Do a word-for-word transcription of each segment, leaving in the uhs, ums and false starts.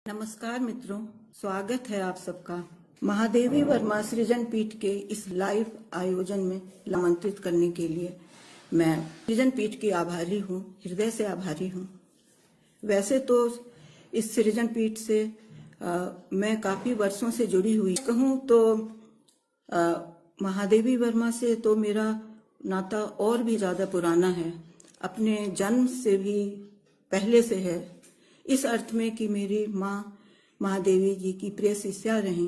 नमस्कार मित्रों, स्वागत है आप सबका महादेवी वर्मा सृजन पीठ के इस लाइव आयोजन में आमंत्रित करने के लिए। मैं सृजन पीठ की आभारी हूँ, हृदय से आभारी हूँ। वैसे तो इस सृजन पीठ से आ, मैं काफी वर्षों से जुड़ी हुई कहूँ तो आ, महादेवी वर्मा से तो मेरा नाता और भी ज्यादा पुराना है, अपने जन्म से भी पहले से है। इस अर्थ में कि मेरी माँ महादेवी जी की प्रिय शिष्या रहीं।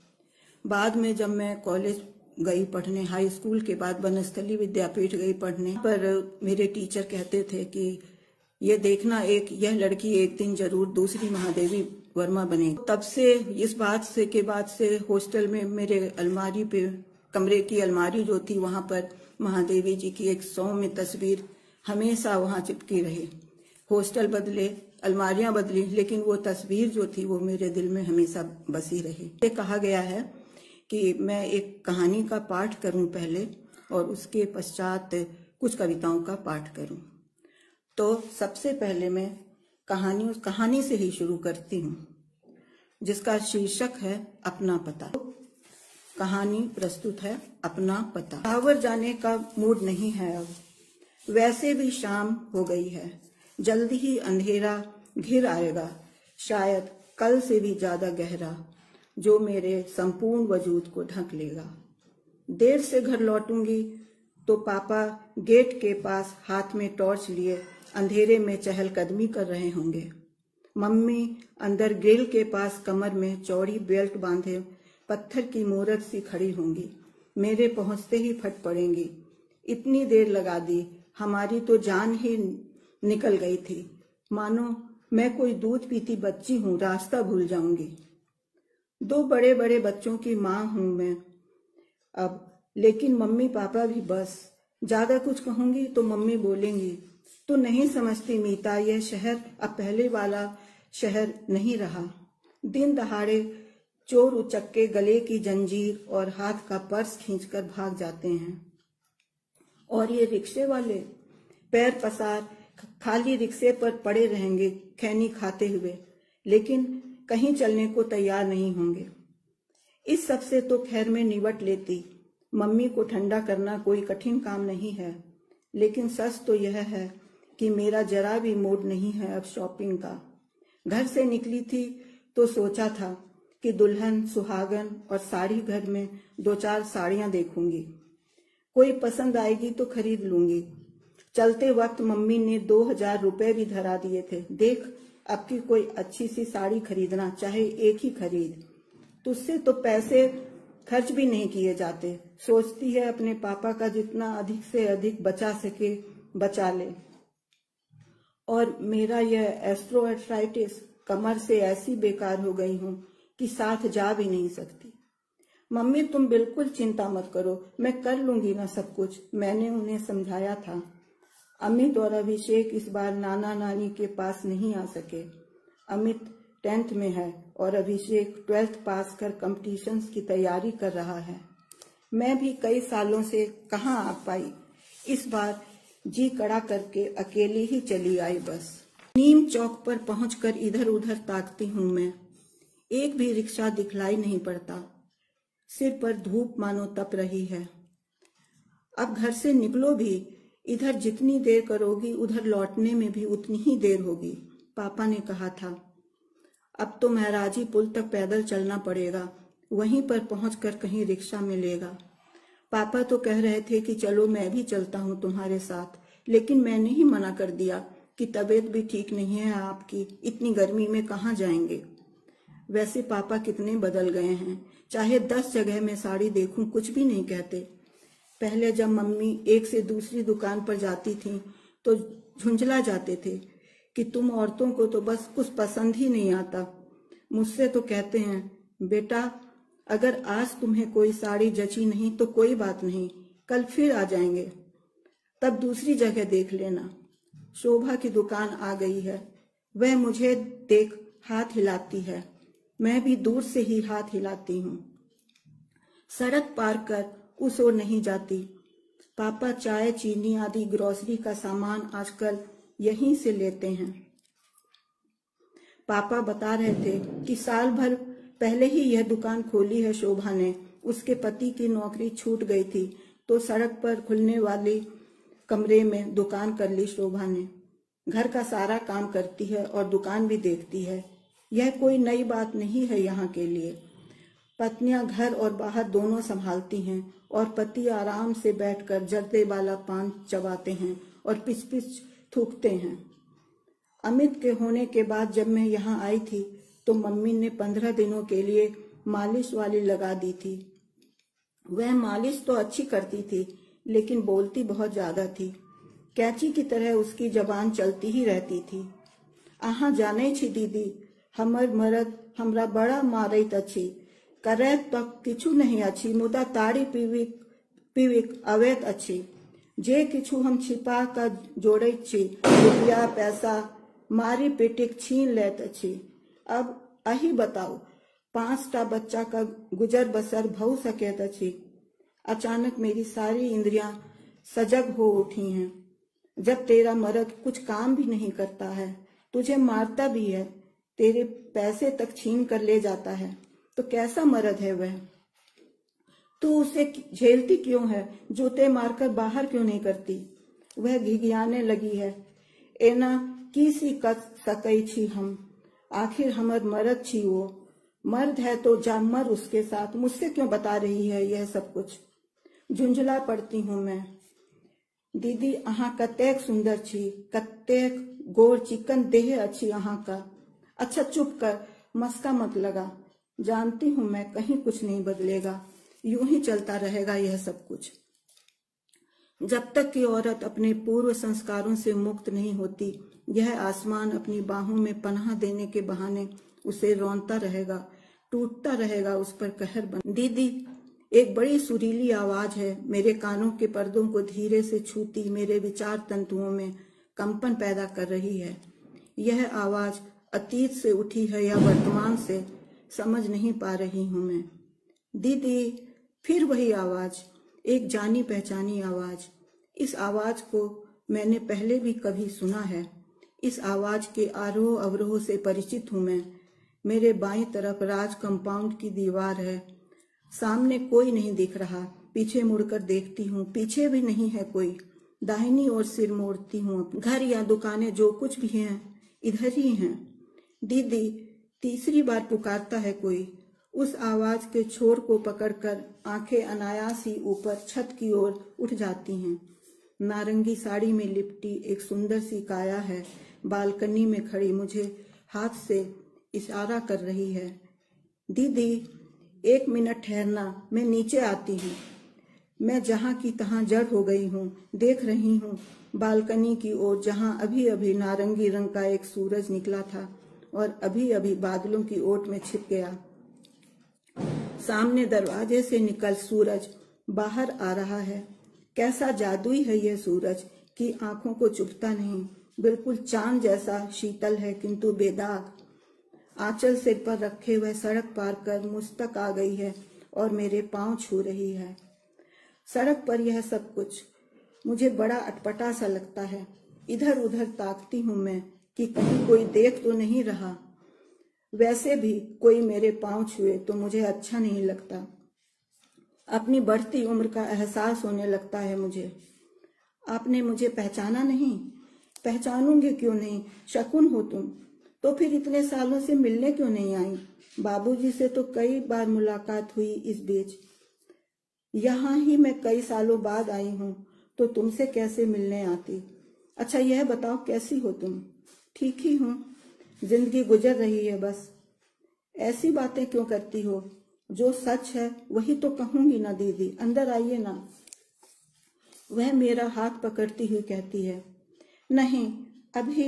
बाद में जब मैं कॉलेज गई पढ़ने, हाई स्कूल के बाद वनस्थली विद्यापीठ गई पढ़ने, पर मेरे टीचर कहते थे कि ये देखना एक यह लड़की एक दिन जरूर दूसरी महादेवी वर्मा बनेगी। तब से इस बात से के बाद से हॉस्टल में मेरे अलमारी पे, कमरे की अलमारी जो थी वहां पर महादेवी जी की एक सौम्य तस्वीर हमेशा वहां चिपकी रही। हॉस्टल बदले, अलमारियां बदली, लेकिन वो तस्वीर जो थी वो मेरे दिल में हमेशा बसी रही। ये कहा गया है कि मैं एक कहानी का पाठ करूं पहले और उसके पश्चात कुछ कविताओं का पाठ करूं। तो सबसे पहले मैं कहानी उस कहानी से ही शुरू करती हूं, जिसका शीर्षक है अपना पता। कहानी प्रस्तुत है अपना पता। टावर जाने का मूड नहीं है अब, वैसे भी शाम हो गई है। जल्दी ही अंधेरा घिर आएगा, शायद कल से भी ज्यादा गहरा, जो मेरे संपूर्ण वजूद को ढक लेगा। देर से घर लौटूंगी तो पापा गेट के पास हाथ में टॉर्च लिए अंधेरे में चहलकदमी कर रहे होंगे। मम्मी अंदर ग्रिल के पास कमर में चौड़ी बेल्ट बांधे पत्थर की मूरत सी खड़ी होंगी। मेरे पहुंचते ही फट पड़ेंगी। इतनी देर लगा दी, हमारी तो जान ही निकल गई थी। मानो मैं कोई दूध पीती बच्ची हूँ, रास्ता भूल जाऊंगी। दो बड़े बड़े बच्चों की माँ हूं मैं अब, लेकिन मम्मी पापा भी बस। ज्यादा कुछ कहूंगी तो मम्मी बोलेंगी, तू नहीं समझती मीता, यह शहर अब पहले वाला शहर नहीं रहा। दिन दहाड़े चोर उचक्के गले की जंजीर और हाथ का पर्स खींचकर भाग जाते हैं, और ये रिक्शे वाले पैर पसार खाली रिक्शे पर पड़े रहेंगे खैनी खाते हुए, लेकिन कहीं चलने को तैयार नहीं होंगे। इस सब से तो खैर में निपट लेती। मम्मी को ठंडा करना कोई कठिन काम नहीं है, लेकिन सच तो यह है कि मेरा जरा भी मूड नहीं है अब शॉपिंग का। घर से निकली थी तो सोचा था कि दुल्हन, सुहागन और साड़ी घर में दो चार साड़ियां देखूंगी, कोई पसंद आएगी तो खरीद लूंगी। चलते वक्त मम्मी ने दो हजार रुपए भी धरा दिए थे, देख अब की कोई अच्छी सी साड़ी खरीदना, चाहे एक ही खरीद, तुझसे तो पैसे खर्च भी नहीं किए जाते। सोचती है अपने पापा का जितना अधिक से अधिक बचा सके बचा ले। और मेरा यह एस्ट्रोआर्थराइटिस, कमर से ऐसी बेकार हो गई हूँ कि साथ जा भी नहीं सकती। मम्मी तुम बिल्कुल चिंता मत करो, मैं कर लूंगी ना सब कुछ, मैंने उन्हें समझाया था। अमित और अभिषेक इस बार नाना नानी के पास नहीं आ सके। अमित टेंथ में है और अभिषेक ट्वेल्थ पास कर कॉम्पिटिशन्स की तैयारी कर रहा है। मैं भी कई सालों से कहाँ आ पाई, इस बार जी कड़ा करके अकेली ही चली आई बस। नीम चौक पर पहुंचकर इधर उधर ताकती हूँ मैं, एक भी रिक्शा दिखलाई नहीं पड़ता। सिर पर धूप मानो तप रही है। अब घर से निकलो भी, इधर जितनी देर करोगी उधर लौटने में भी उतनी ही देर होगी। पापा ने कहा था अब तो महराजी पुल तक पैदल चलना पड़ेगा, वहीं पर पहुंचकर कहीं रिक्शा मिलेगा। पापा तो कह रहे थे कि चलो मैं भी चलता हूँ तुम्हारे साथ, लेकिन मैंने ही मना कर दिया कि तबीयत भी ठीक नहीं है आपकी, इतनी गर्मी में कहाँ जाएंगे। वैसे पापा कितने बदल गए हैं, चाहे दस जगह में साड़ी देखूं कुछ भी नहीं कहते। पहले जब मम्मी एक से दूसरी दुकान पर जाती थी तो झुंझला जाते थे कि तुम औरतों को तो बस कुछ पसंद ही नहीं आता। मुझसे तो कहते हैं, बेटा अगर आज तुम्हें कोई साड़ी जची नहीं तो कोई बात नहीं, कल फिर आ जाएंगे, तब दूसरी जगह देख लेना। शोभा की दुकान आ गई है, वह मुझे देख हाथ हिलाती है, मैं भी दूर से ही हाथ हिलाती हूँ। सड़क पार कर उस ओर नहीं जाती। पापा चाय, चीनी आदि ग्रोसरी का सामान आजकल यहीं से लेते हैं। पापा बता रहे थे कि साल भर पहले ही यह दुकान खोली है शोभा ने। उसके पति की नौकरी छूट गई थी तो सड़क पर खुलने वाली कमरे में दुकान कर ली शोभा ने। घर का सारा काम करती है और दुकान भी देखती है। यह कोई नई बात नहीं है यहाँ के लिए। पत्नियां घर और बाहर दोनों संभालती हैं और पति आराम से बैठकर जर्दे वाला पान चबाते हैं और पिच पिच थूकते हैं। अमित के होने के बाद जब मैं यहाँ आई थी तो मम्मी ने पंद्रह दिनों के लिए मालिश वाली लगा दी थी। वह मालिश तो अच्छी करती थी लेकिन बोलती बहुत ज्यादा थी। कैंची की तरह उसकी जबान चलती ही रहती थी। आहा जाने छी दीदी, हमर मरद हमरा बड़ा मारैत अछि, करैत तक किछु नहीं अछि, मुदा ताड़ी पीविक पीविक अवैत अछि। जे किछु हम छिपा क जोड़ैत छी, रुपया पैसा मारी पीटिक छीन लैत अछि। अब अही बताओ, पांचटा बच्चा का गुजर बसर भौ सकैत अछि। अचानक मेरी सारी इंद्रियां सजग हो उठी हैं। जब तेरा मर्द कुछ काम भी नहीं करता है, तुझे मारता भी है, तेरे पैसे तक छीन कर ले जाता है, तो कैसा मर्द है वह? तू उसे झेलती क्यों है? जूते मारकर बाहर क्यों नहीं करती? वह घिघियाने लगी है। एना की सी कर सकै छी हम, आखिर हमर मर्द छी वो। मर्द है तो जा मर उसके साथ, मुझसे क्यों बता रही है यह सब कुछ? झुंझला पड़ती हूँ मैं। दीदी अहाँ कतेक सुंदर छी, कतेक गोर चिकन देह अच्छी अहाँ का। अच्छा चुप कर, मस्का मत लगा। जानती हूँ मैं कहीं कुछ नहीं बदलेगा, यूं ही चलता रहेगा यह सब कुछ। जब तक कि औरत अपने पूर्व संस्कारों से मुक्त नहीं होती, यह आसमान अपनी बाहों में पनाह देने के बहाने उसे रौंदता रहेगा, टूटता रहेगा उस पर कहर बन। दीदी एक बड़ी सुरीली आवाज है, मेरे कानों के पर्दों को धीरे से छूती मेरे विचार तंतुओं में कंपन पैदा कर रही है। यह आवाज अतीत से उठी है या वर्तमान से, समझ नहीं पा रही हूं मैं। दीदी फिर वही आवाज, एक जानी पहचानी आवाज। इस आवाज को मैंने पहले भी कभी सुना है। इस आवाज के आरोह अवरोह से परिचित हूं मैं। मेरे बाईं तरफ राज कंपाउंड की दीवार है। सामने कोई नहीं दिख रहा। पीछे मुड़कर देखती हूँ, पीछे भी नहीं है कोई। दाहिनी ओर सिर मोड़ती हूँ। घर या दुकानें जो कुछ भी हैं इधर ही हैं। दीदी तीसरी बार पुकारता है कोई। उस आवाज के छोर को पकड़कर आंखें अनायास ही ऊपर छत की ओर उठ जाती हैं। नारंगी साड़ी में लिपटी एक सुंदर सी काया है, बालकनी में खड़ी मुझे हाथ से इशारा कर रही है। दीदी एक मिनट ठहरना, मैं नीचे आती हूँ। मैं जहाँ की तहाँ जड़ हो गई हूँ। देख रही हूँ बालकनी की ओर, जहाँ अभी अभी नारंगी रंग का एक सूरज निकला था और अभी अभी बादलों की ओट में छिप गया। सामने दरवाजे से निकल सूरज बाहर आ रहा है। कैसा जादुई है यह सूरज कि आंखों को चुभता नहीं, बिल्कुल चांद जैसा शीतल है किंतु बेदाग। आंचल सिर पर रखे हुए सड़क पार कर मुझ तक आ गई है और मेरे पांव छू रही है। सड़क पर यह सब कुछ मुझे बड़ा अटपटा सा लगता है। इधर उधर ताकती हूँ मैं कि कहीं कोई देख तो नहीं रहा। वैसे भी कोई मेरे पांव छुए तो मुझे अच्छा नहीं लगता। अपनी बढ़ती उम्र का एहसास होने लगता है मुझे। आपने मुझे पहचाना नहीं? पहचानूंगी क्यों नहीं, शकुन हो तुम। तो फिर इतने सालों से मिलने क्यों नहीं आई? बाबूजी से तो कई बार मुलाकात हुई इस बीच। यहाँ ही मैं कई सालों बाद आई हूँ तो तुमसे कैसे मिलने आती? अच्छा यह बताओ कैसी हो तुम? ठीक ही हूँ, जिंदगी गुजर रही है बस। ऐसी बातें क्यों करती हो? जो सच है वही तो कहूंगी ना दीदी, अंदर आइए ना। वह मेरा हाथ पकड़ती हुई कहती है, नहीं अभी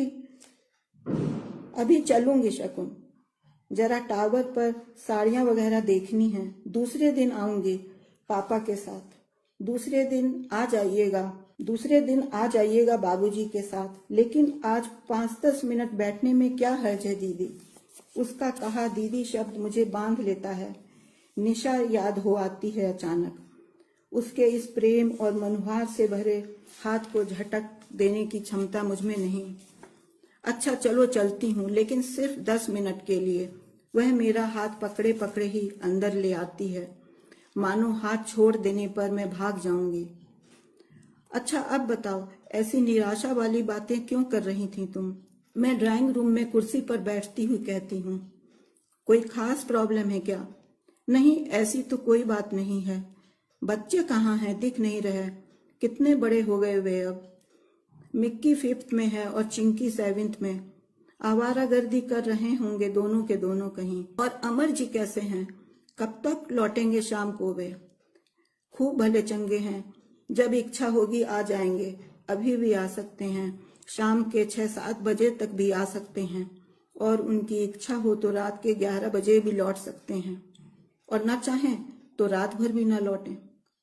अभी चलूंगी शकुन, जरा टावर पर साड़ियां वगैरह देखनी है। दूसरे दिन आऊंगी पापा के साथ। दूसरे दिन आ जाइएगा दूसरे दिन आ जाइएगा बाबूजी के साथ। लेकिन आज पाँच दस मिनट बैठने में क्या हर्ज है दीदी? उसका कहा दीदी शब्द मुझे बांध लेता है। निशा याद हो आती है अचानक। उसके इस प्रेम और मनुहार से भरे हाथ को झटक देने की क्षमता मुझ में नहीं। अच्छा चलो चलती हूँ, लेकिन सिर्फ दस मिनट के लिए। वह मेरा हाथ पकड़े पकड़े ही अंदर ले आती है, मानो हाथ छोड़ देने पर मैं भाग जाऊंगी। अच्छा अब बताओ, ऐसी निराशा वाली बातें क्यों कर रही थी तुम? मैं ड्राइंग रूम में कुर्सी पर बैठती हुई कहती हूँ, कोई खास प्रॉब्लम है क्या? नहीं, ऐसी तो कोई बात नहीं है। बच्चे कहाँ हैं, दिख नहीं रहे। कितने बड़े हो गए वे अब? मिक्की फिफ्थ में है और चिंकी सेवेंथ में। आवारागर्दी कर रहे होंगे दोनों के दोनों कहीं। और अमर जी कैसे हैं? कब तक लौटेंगे शाम को वे? खूब भले चंगे हैं, जब इच्छा होगी आ जाएंगे। अभी भी आ सकते हैं, शाम के छह सात बजे तक भी आ सकते हैं, और उनकी इच्छा हो तो रात के ग्यारह बजे भी लौट सकते हैं, और न चाहें तो रात भर भी न लौटें।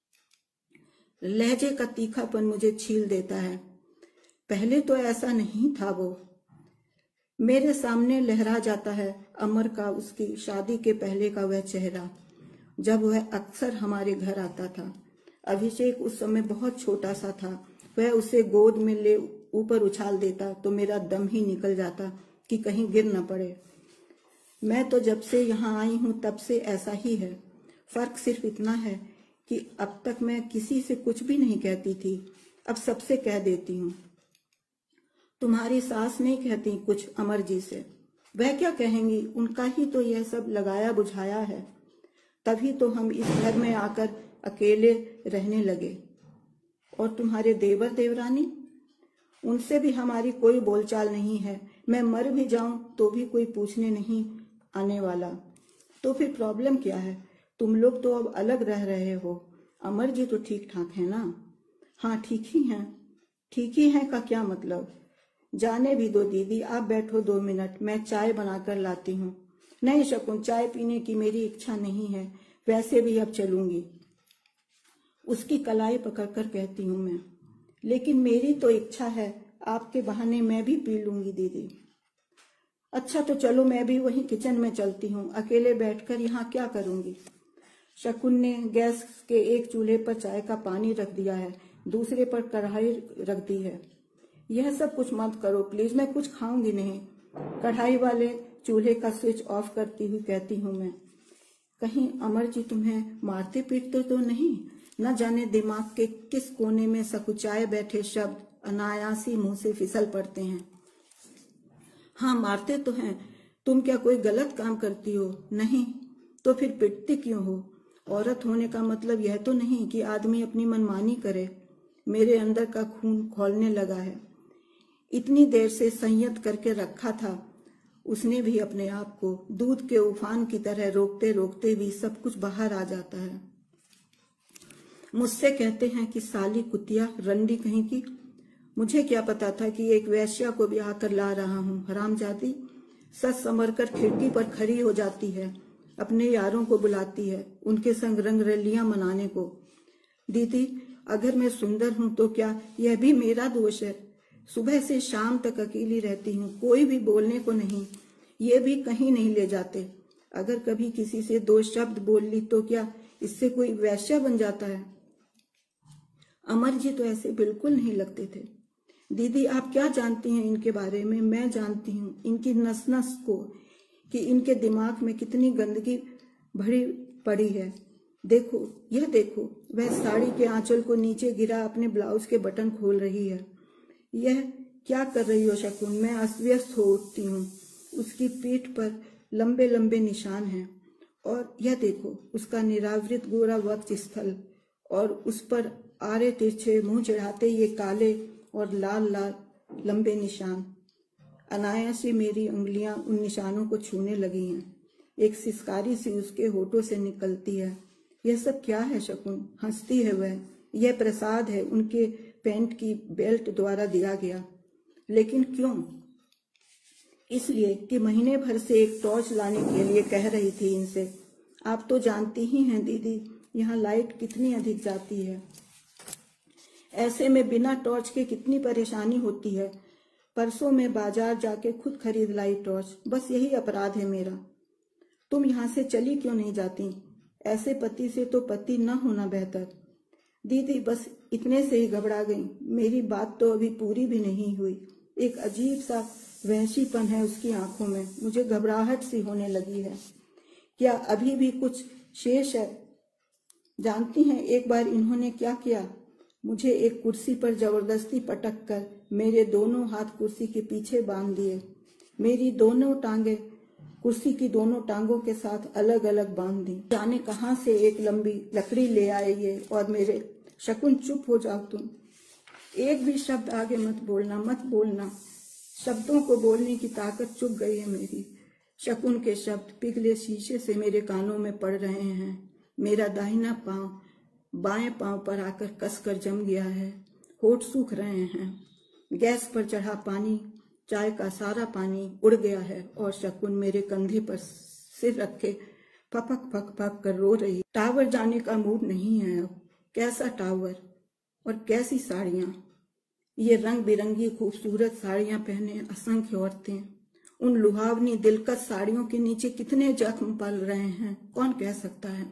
लहजे का तीखापन मुझे छील देता है। पहले तो ऐसा नहीं था। वो मेरे सामने लहरा जाता है अमर का, उसकी शादी के पहले का वह चेहरा, जब वह अक्सर हमारे घर आता था। अभिषेक उस समय बहुत छोटा सा था। वह उसे गोद में ले ऊपर उछाल देता तो मेरा दम ही निकल जाता कि कहीं गिर न पड़े। मैं तो जब से यहाँ आई हूँ तब से ऐसा ही है। फर्क सिर्फ इतना है कि अब तक मैं किसी से कुछ भी नहीं कहती थी, अब सबसे कह देती हूँ। तुम्हारी सास नहीं कहती कुछ अमर जी से। वह क्या कहेंगी, उनका ही तो यह सब लगाया बुझाया है। तभी तो हम इस घर में आकर अकेले रहने लगे। और तुम्हारे देवर देवरानी, उनसे भी हमारी कोई बोलचाल नहीं है। मैं मर भी जाऊं तो भी कोई पूछने नहीं आने वाला। तो फिर प्रॉब्लम क्या है? तुम लोग तो अब अलग रह रहे हो। अमर जी तो ठीक ठाक है ना? हाँ ठीक ही हैं। ठीक ही हैं का क्या मतलब? जाने भी दो दीदी, आप बैठो दो मिनट, मैं चाय बनाकर लाती हूँ। नहीं शकुन, चाय पीने की मेरी इच्छा नहीं है, वैसे भी अब चलूंगी। उसकी कलाई पकड़कर कहती हूँ मैं, लेकिन मेरी तो इच्छा है, आपके बहाने मैं भी पी लूंगी दीदी। अच्छा तो चलो, मैं भी वहीं किचन में चलती हूँ, अकेले बैठकर यहाँ क्या करूंगी। शकुन ने गैस के एक चूल्हे पर चाय का पानी रख दिया है, दूसरे पर कढ़ाई रख दी है। यह सब कुछ मत करो प्लीज, मैं कुछ खाऊंगी नहीं। कढ़ाई वाले चूल्हे का स्विच ऑफ करती हुई कहती हूँ मैं, कहीं अमर जी तुम्हें मारते पीटते तो नहीं? न जाने दिमाग के किस कोने में सकुचाए बैठे शब्द अनायासी मुंह से फिसल पड़ते हैं। हाँ मारते तो हैं। तुम क्या कोई गलत काम करती हो? नहीं तो फिर पिटती क्यों हो? औरत होने का मतलब यह तो नहीं कि आदमी अपनी मनमानी करे। मेरे अंदर का खून खौलने लगा है। इतनी देर से संयत करके रखा था उसने भी अपने आप को। दूध के उफान की तरह रोकते रोकते भी सब कुछ बाहर आ जाता है। मुझसे कहते हैं कि साली कुतिया रंडी कहीं की। मुझे क्या पता था कि एक वैश्या को ब्याह कर ला रहा हूँ। हरामजादी सच संवर कर खिड़की पर खड़ी हो जाती है, अपने यारों को बुलाती है उनके संग रंग रलियां मनाने को। दीदी अगर मैं सुंदर हूं तो क्या यह भी मेरा दोष है? सुबह से शाम तक अकेली रहती हूँ, कोई भी बोलने को नहीं, ये भी कहीं नहीं ले जाते। अगर कभी किसी से दो शब्द बोल ली तो क्या इससे कोई वैश्या बन जाता है? अमर जी तो ऐसे बिल्कुल नहीं लगते थे। दीदी आप क्या जानती हैं इनके बारे में? मैं जानती हूँ इनकी नस नस को, कि इनके दिमाग में कितनी गंदगी भरी पड़ी है। देखो यह देखो, वह साड़ी के आंचल को नीचे गिरा अपने ब्लाउज के बटन खोल रही है। यह क्या कर रही हो शकुन? मैं अस्त हो उठती हूँ। उसकी पीठ पर लंबे लंबे निशान हैं, और यह देखो उसका निरावृत गोरा वक्ष स्थल, और उस पर आरे तिरछे मुंह चढ़ाते ये काले और लाल लाल लंबे निशान। अनायास ही मेरी उंगलियां उन निशानों को छूने लगी हैं। एक सिसकारी सी उसके होठों से निकलती है। यह सब क्या है शकुन? हंसती है वह। यह प्रसाद है उनके पैंट की बेल्ट द्वारा दिया गया। लेकिन क्यों? इसलिए कि महीने भर से एक टॉर्च लाने के लिए कह रही थी इनसे। आप तो जानती ही हैं दीदी यहाँ लाइट कितनी अधिक जाती है। ऐसे में बिना टॉर्च के कितनी परेशानी होती है। परसों में बाजार जाके खुद खरीद लाई टॉर्च। बस यही अपराध है मेरा। तुम यहाँ से चली क्यों नहीं जाती? ऐसे पति से तो पति न होना बेहतर। दीदी बस इतने से ही घबरा गई। मेरी बात तो अभी पूरी भी नहीं हुई। एक अजीब सा वहशीपन है उसकी आंखों में। मुझे घबराहट सी होने लगी है। क्या अभी भी कुछ शेष है? जानती हैं एक बार इन्होंने क्या किया? मुझे एक कुर्सी पर जबरदस्ती पटक कर मेरे दोनों हाथ कुर्सी के पीछे बांध दिए। मेरी दोनों टांगे कुर्सी की दोनों टांगों के साथ अलग अलग बांध दी। जाने कहां से एक लंबी लकड़ी ले आए ये और मेरे। शकुन चुप हो जाओ तुम, एक भी शब्द आगे मत बोलना, मत बोलना। शब्दों को बोलने की ताकत चुक गई है मेरी। शकुन के शब्द पिघले शीशे से मेरे कानों में पड़ रहे हैं। मेरा दाहिना पांव बाएं पांव पर आकर कसकर जम गया है। होठ सूख रहे हैं। गैस पर चढ़ा पानी, चाय का सारा पानी उड़ गया है और शकुन मेरे कंधे पर सिर रखे पपक पक पक कर रो रही। टावर जाने का मूड नहीं है अब। कैसा टावर और कैसी साड़ियां। ये रंग बिरंगी खूबसूरत साड़ियां पहने असंख्य औरतें। उन लुभावनी दिलकश साड़ियों के नीचे कितने जख्म पल रहे हैं, कौन कह सकता है।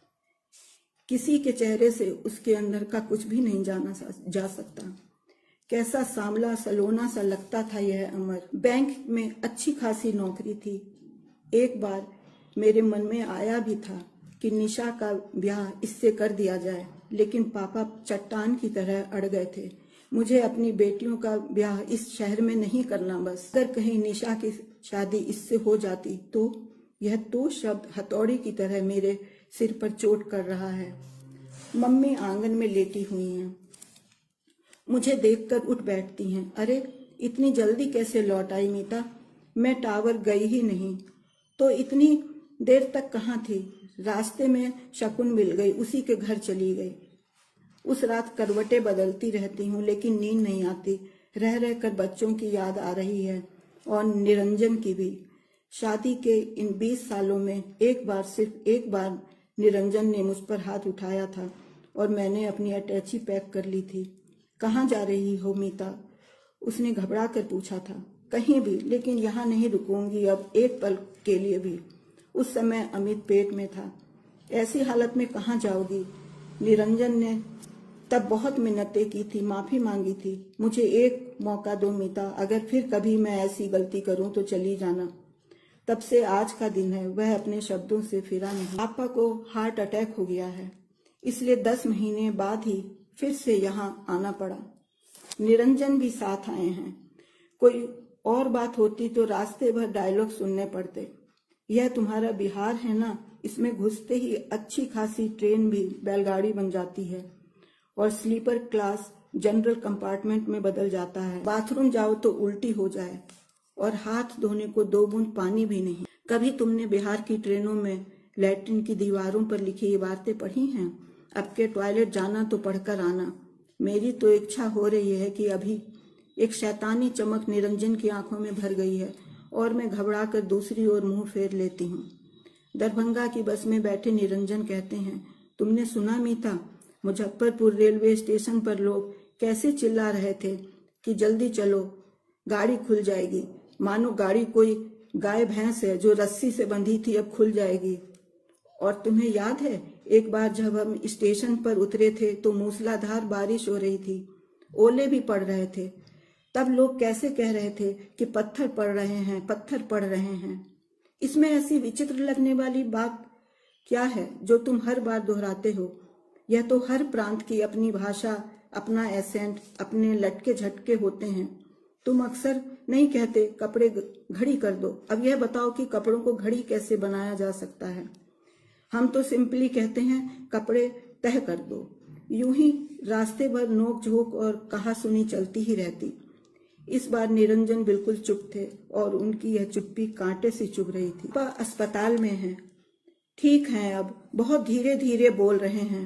किसी के चेहरे से उसके अंदर का कुछ भी नहीं जाना जा सकता। कैसा सांवला सलोना सा लगता था यह अमर। बैंक में अच्छी खासी नौकरी थी। एक बार मेरे मन में आया भी था कि निशा का ब्याह इससे कर दिया जाए, लेकिन पापा चट्टान की तरह अड़ गए थे। मुझे अपनी बेटियों का ब्याह इस शहर में नहीं करना। बस अगर कहीं निशा की शादी इससे हो जाती तो। यह तो शब्द हथौड़ी की तरह मेरे सिर पर चोट कर रहा है। मम्मी आंगन में लेटी हुई हैं। मुझे देखकर उठ बैठती हैं। अरे इतनी जल्दी कैसे लौट आई मीता? मैं टावर गई ही नहीं तो इतनी देर तक कहाँ थी? रास्ते में शकुन मिल गई, उसी के घर चली गई। उस रात करवटें बदलती रहती हूँ लेकिन नींद नहीं आती। रह रह कर बच्चों की याद आ रही है और निरंजन की भी। शादी के इन बीस सालों में एक बार, सिर्फ एक बार निरंजन ने मुझ पर हाथ उठाया था और मैंने अपनी अटैची पैक कर ली थी। कहाँ जा रही हो मीता? उसने घबरा कर पूछा था। कहीं भी, लेकिन यहाँ नहीं रुकूंगी अब एक पल के लिए भी। उस समय अमित पेट में था। ऐसी हालत में कहाँ जाओगी? निरंजन ने तब बहुत मिन्नतें की थी, माफी मांगी थी। मुझे एक मौका दो मीता, अगर फिर कभी मैं ऐसी गलती करूं तो चली जाना। तब से आज का दिन है, वह अपने शब्दों से फिरा नहीं। पापा को हार्ट अटैक हो गया है, इसलिए दस महीने बाद ही फिर से यहाँ आना पड़ा। निरंजन भी साथ आए हैं। कोई और बात होती तो रास्ते भर डायलॉग सुनने पड़ते। यह तुम्हारा बिहार है ना, इसमें घुसते ही अच्छी खासी ट्रेन भी बैलगाड़ी बन जाती है और स्लीपर क्लास जनरल कंपार्टमेंट में बदल जाता है। बाथरूम जाओ तो उल्टी हो जाए और हाथ धोने को दो बूंद पानी भी नहीं। कभी तुमने बिहार की ट्रेनों में लैट्रिन की दीवारों पर लिखी इबारतें पढ़ी हैं? अब के टॉयलेट जाना तो पढ़कर आना। मेरी तो इच्छा हो रही है कि अभी। एक शैतानी चमक निरंजन की आंखों में भर गई है और मैं घबरा कर दूसरी ओर मुंह फेर लेती हूँ। दरभंगा की बस में बैठे निरंजन कहते हैं, तुमने सुना मीता, मुजफ्फरपुर रेलवे स्टेशन पर लोग कैसे चिल्ला रहे थे कि जल्दी चलो, गाड़ी खुल जाएगी। मानो गाड़ी कोई गाय भैंस है जो रस्सी से बंधी थी, अब खुल जाएगी। और तुम्हें याद है एक बार जब हम स्टेशन पर उतरे थे तो मूसलाधार बारिश हो रही थी, ओले भी पड़ रहे थे। तब लोग कैसे कह रहे थे कि पत्थर पड़ रहे हैं, पत्थर पड़ रहे हैं। इसमें ऐसी विचित्र लगने वाली बात क्या है जो तुम हर बार दोहराते हो? यह तो हर प्रांत की अपनी भाषा, अपना एसेंट, अपने लटके झटके होते हैं। तुम अक्सर नहीं कहते कपड़े घड़ी कर दो। अब यह बताओ कि कपड़ों को घड़ी कैसे बनाया जा सकता है? हम तो सिंपली कहते हैं कपड़े तह कर दो। यूं ही रास्ते भर नोक झोंक और कहा सुनी चलती ही रहती। इस बार निरंजन बिल्कुल चुप थे और उनकी यह चुप्पी कांटे से चुभ रही थी। पापा अस्पताल में हैं, ठीक हैं, अब बहुत धीरे धीरे बोल रहे हैं।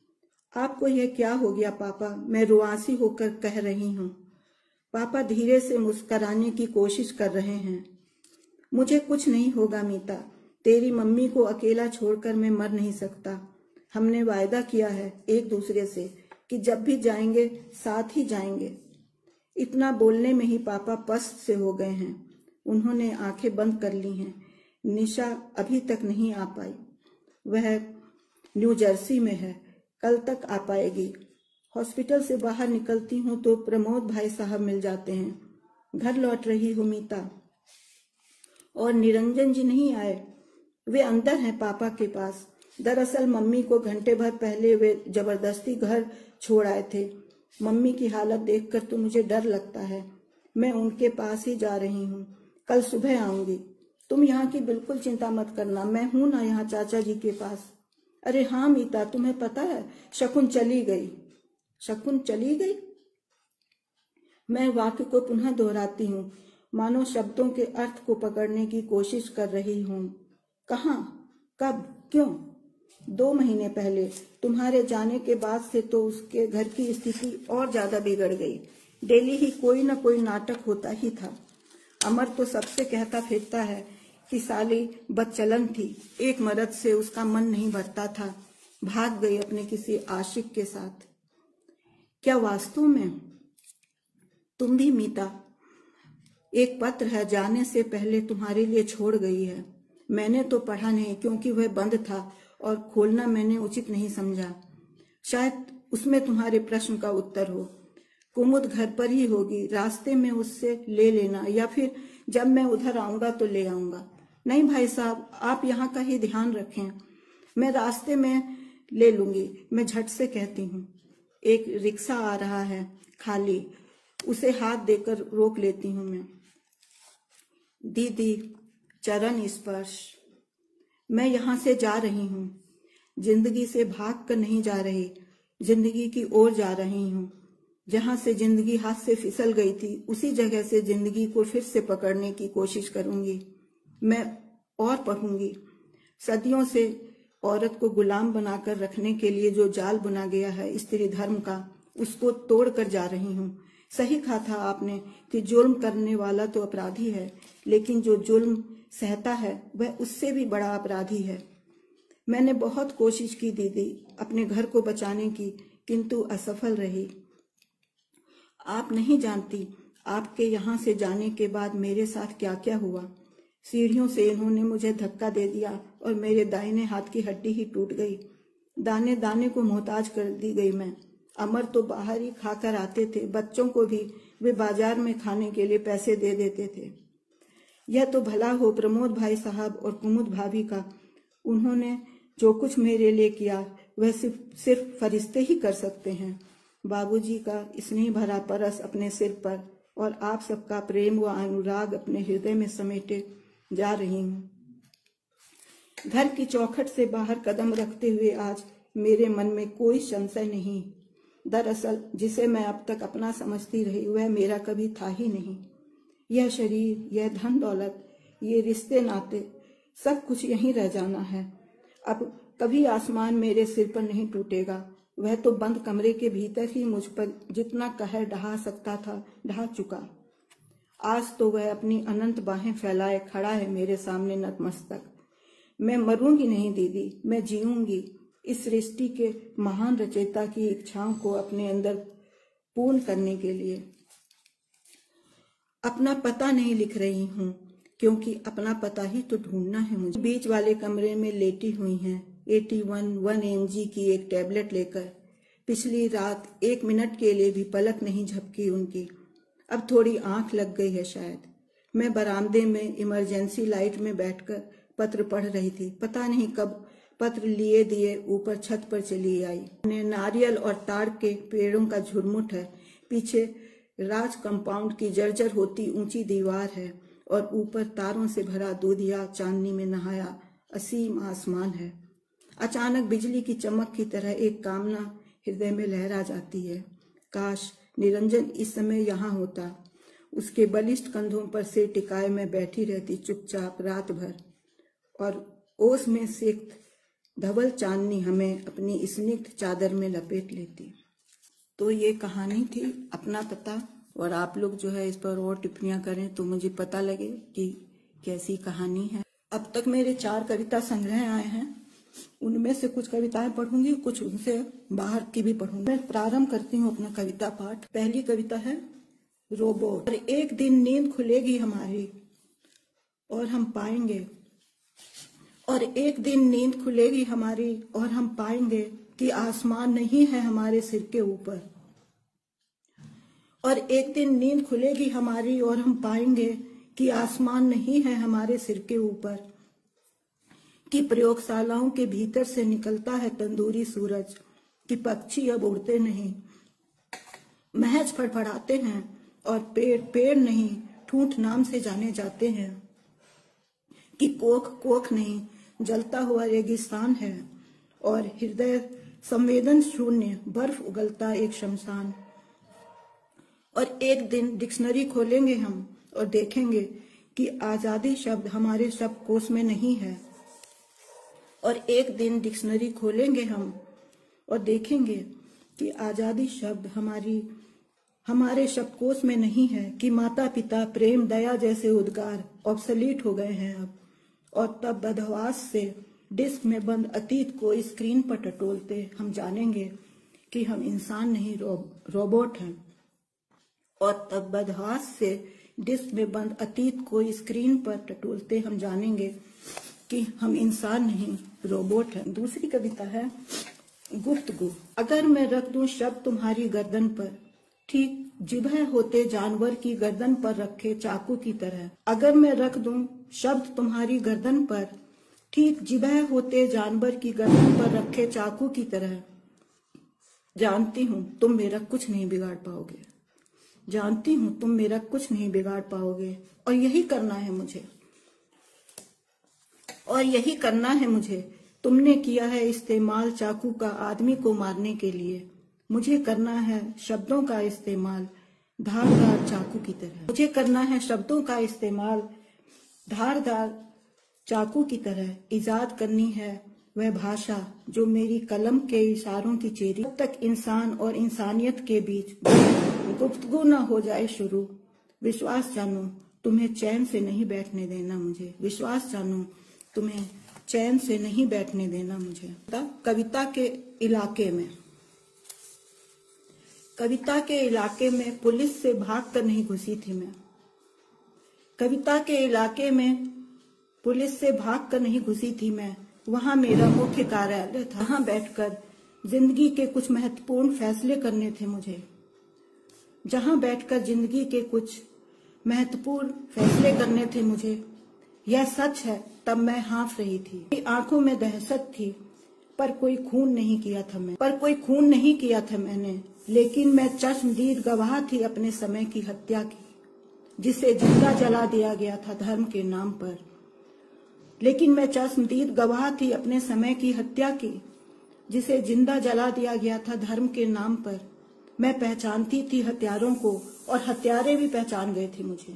आपको यह क्या हो गया पापा? मैं रुआंसी होकर कह रही हूँ। पापा धीरे से मुस्कुराने की कोशिश कर रहे हैं। मुझे कुछ नहीं होगा मीता, तेरी मम्मी को अकेला छोड़कर मैं मर नहीं सकता। हमने वायदा किया है एक दूसरे से कि जब भी जाएंगे साथ ही जाएंगे। इतना बोलने में ही पापा पस्त से हो गए हैं। उन्होंने आंखें बंद कर ली हैं। निशा अभी तक नहीं आ पाई, वह न्यू जर्सी में है, कल तक आ पाएगी। हॉस्पिटल से बाहर निकलती हूँ तो प्रमोद भाई साहब मिल जाते हैं। घर लौट रही हूँ मीता, और निरंजन जी नहीं आए। वे अंदर हैं पापा के पास। दरअसल मम्मी को घंटे भर पहले वे जबरदस्ती घर छोड़ आए थे। मम्मी की हालत देखकर तो मुझे डर लगता है। मैं उनके पास ही जा रही हूँ, कल सुबह आऊंगी। तुम यहाँ की बिल्कुल चिंता मत करना, मैं हूं ना यहाँ चाचा जी के पास। अरे हाँ मीता, तुम्हें पता है शकुन चली गई। शकुन चली गई? मैं वाक्य को पुनः दोहराती हूँ, मानो शब्दों के अर्थ को पकड़ने की कोशिश कर रही हूँ। कहाँ, कब, क्यों? दो महीने पहले। तुम्हारे जाने के बाद से तो उसके घर की स्थिति और ज्यादा बिगड़ गई। डेली ही कोई ना कोई नाटक होता ही था। अमर तो सबसे कहता फिरता है कि साली बदचलन थी, एक मर्द से उसका मन नहीं भरता था, भाग गई अपने किसी आशिक के साथ। क्या वास्तव में? तुम भी मीता? एक पत्र है, जाने से पहले तुम्हारे लिए छोड़ गई है। मैंने तो पढ़ा नहीं क्योंकि वह बंद था और खोलना मैंने उचित नहीं समझा। शायद उसमें तुम्हारे प्रश्न का उत्तर हो। कुमुद घर पर ही होगी, रास्ते में उससे ले लेना, या फिर जब मैं उधर आऊंगा तो ले आऊंगा। नहीं भाई साहब, आप यहाँ का ही ध्यान रखें, मैं रास्ते में ले लूंगी। मैं झट से कहती हूँ। एक रिक्शा आ रहा है खाली, उसे हाथ देकर रोक लेती हूँ मैं। दीदी, चरण स्पर्श। मैं यहाँ से जा रही हूँ, जिंदगी से भाग कर नहीं जा रही, जिंदगी की ओर जा रही हूँ। जहां से जिंदगी हाथ से फिसल गई थी, उसी जगह से जिंदगी को फिर से पकड़ने की कोशिश करूंगी। मैं और पढ़ूंगी। सदियों से औरत को गुलाम बनाकर रखने के लिए जो जाल बुना गया है स्त्री धर्म का, उसको तोड़ कर जा रही हूँ। सही कहा था आपने कि जुल्म करने वाला तो अपराधी है, लेकिन जो जुल्म सहता है वह उससे भी बड़ा अपराधी है। मैंने बहुत कोशिश की दीदी अपने घर को बचाने की, किंतु असफल रही। आप नहीं जानती आपके यहाँ से जाने के बाद मेरे साथ क्या क्या हुआ। सीढ़ियों से इन्होंने मुझे धक्का दे दिया और मेरे दाहिने हाथ की हड्डी ही टूट गई। दाने दाने को मोहताज कर दी गई मैं। अमर तो बाहर ही खाकर आते थे, बच्चों को भी वे बाजार में खाने के लिए पैसे दे देते थे। यह तो भला हो प्रमोद भाई साहब और कुमुद भाभी का। उन्होंने जो कुछ मेरे लिए किया वह सिर्फ सिर्फ फरिश्ते ही कर सकते हैं। बाबूजी का स्नेह भरा परस अपने सिर पर और आप सबका प्रेम व अनुराग अपने हृदय में समेटे जा रही हूँ। घर की चौखट से बाहर कदम रखते हुए आज मेरे मन में कोई संशय नहीं। दरअसल जिसे मैं अब तक अपना समझती रही वह मेरा कभी था ही नहीं। यह शरीर, यह धन दौलत, ये रिश्ते नाते, सब कुछ यहीं रह जाना है। अब कभी आसमान मेरे सिर पर नहीं टूटेगा। वह तो बंद कमरे के भीतर ही मुझ पर जितना कहर ढहा सकता था ढहा चुका। आज तो वह अपनी अनंत बाहें फैलाए खड़ा है मेरे सामने नतमस्तक। मैं मरूंगी नहीं दीदी, मैं जीऊंगी इस सृष्टि के महान रचयिता की इच्छाओं को अपने अंदर पूर्ण करने के लिए। अपना पता नहीं लिख रही हूँ क्योंकि अपना पता ही तो ढूंढना है मुझे। बीच वाले कमरे में लेटी हुई हैं इक्यासी वन एम जी की एक टैबलेट लेकर। पिछली रात एक मिनट के लिए भी पलक नहीं झपकी उनकी। अब थोड़ी आंख लग गई है शायद। मैं बरामदे में इमरजेंसी लाइट में बैठकर पत्र पढ़ रही थी। पता नहीं कब पत्र लिए दिए ऊपर छत पर चली आई। नारियल और ताड़ के पेड़ों का झुरमुट है। पीछे राज कंपाउंड की जर्जर होती ऊंची दीवार है और ऊपर तारों से भरा दूधिया चांदनी में नहाया असीम आसमान है। अचानक बिजली की चमक की तरह एक कामना हृदय में लहरा जाती है। काश निरंजन इस समय यहाँ होता। उसके बलिष्ठ कंधों पर सिर टिकाए मैं बैठी रहती चुपचाप रात भर, और ओस में सिक्त धवल चांदनी हमें अपनी स्निग्ध चादर में लपेट लेती। तो ये कहानी थी अपना पता, और आप लोग जो है इस पर और टिप्पणियां करें तो मुझे पता लगे कि कैसी कहानी है। अब तक मेरे चार कविता संग्रह आए हैं, उनमें से कुछ कविताएं पढ़ूंगी, कुछ उनसे बाहर की भी पढ़ूंगी। मैं प्रारंभ करती हूँ अपना कविता पाठ। पहली कविता है रोबोट। और एक दिन नींद खुलेगी हमारी और हम पाएंगे और एक दिन नींद खुलेगी हमारी और हम पाएंगे कि आसमान नहीं है हमारे सिर के ऊपर। और एक दिन नींद खुलेगी हमारी और हम पाएंगे कि आसमान नहीं है हमारे सिर के ऊपर, कि प्रयोगशालाओं के भीतर से निकलता है तंदूरी सूरज, कि पक्षी अब उड़ते नहीं महज फड़फड़ाते हैं और पेड़ पेड़ नहीं ठूंठ नाम से जाने जाते हैं, कि कोख कोख नहीं जलता हुआ रेगिस्तान है और हृदय संवेदन शून्य बर्फ उगलता एक शमशान। और एक दिन डिक्शनरी खोलेंगे हम और देखेंगे कि आजादी शब्द हमारे शब्दकोश में नहीं है। और एक दिन डिक्शनरी खोलेंगे हम और देखेंगे कि आजादी शब्द हमारी हमारे शब्दकोश में नहीं है, कि माता पिता प्रेम दया जैसे उद्गार ऑब्सोलीट हो गए हैं अब। और तब बदहवास से डिस्क में बंद अतीत को स्क्रीन पर टटोलते हम जानेंगे कि हम इंसान नहीं रो, रोबोट हैं। और तब बदहवास से डिस्क में बंद अतीत को स्क्रीन पर टटोलते हम जानेंगे कि हम इंसान नहीं रोबोट हैं। दूसरी कविता है गुफ्तगू। अगर मैं रख दूं शब्द तुम्हारी गर्दन पर, ठीक जिभह होते जानवर की गर्दन पर रखे चाकू की तरह। अगर मैं रख दूं शब्द तुम्हारी गर्दन पर, ठीक जिभह होते जानवर की गर्दन पर रखे चाकू की तरह। जानती हूं तुम मेरा कुछ नहीं बिगाड़ पाओगे, जानती हूं तुम मेरा कुछ नहीं बिगाड़ पाओगे। और यही करना है मुझे, और यही करना है मुझे। तुमने किया है इस्तेमाल चाकू का आदमी को मारने के लिए, मुझे करना है शब्दों का इस्तेमाल धारदार चाकू की तरह। मुझे करना है शब्दों का इस्तेमाल धारदार चाकू की तरह। इजाद करनी है वह भाषा जो मेरी कलम के इशारों की चेरी। जब तक इंसान और इंसानियत के बीच गुफ्तगू न हो जाए शुरू, विश्वास जानू तुम्हें चैन से नहीं बैठने देना मुझे, विश्वास जानू तुम्हें चैन से नहीं बैठने देना मुझे। कविता के इलाके में कविता के इलाके में पुलिस से भाग कर नहीं घुसी थी मैं। कविता के इलाके में पुलिस से भाग कर नहीं घुसी थी मैं। वहां मेरा मुख्य कार्यालय था, वहां बैठकर जिंदगी के कुछ महत्वपूर्ण फैसले करने थे मुझे। जहां बैठकर जिंदगी के कुछ महत्वपूर्ण फैसले करने थे मुझे। यह सच है तब मैं हाँफ रही थी, मेरी आंखों में दहशत थी, पर कोई खून नहीं किया था मैं पर कोई खून नहीं किया था मैंने। लेकिन मैं चश्मदीद गवाह थी अपने समय की हत्या की, जिसे जिंदा जला दिया गया था धर्म के नाम पर। लेकिन मैं चश्मदीद गवाह थी अपने समय की हत्या की, जिसे जिंदा जला दिया गया था धर्म के नाम पर। मैं पहचानती थी हत्यारों को और हत्यारे भी पहचान गए थे मुझे।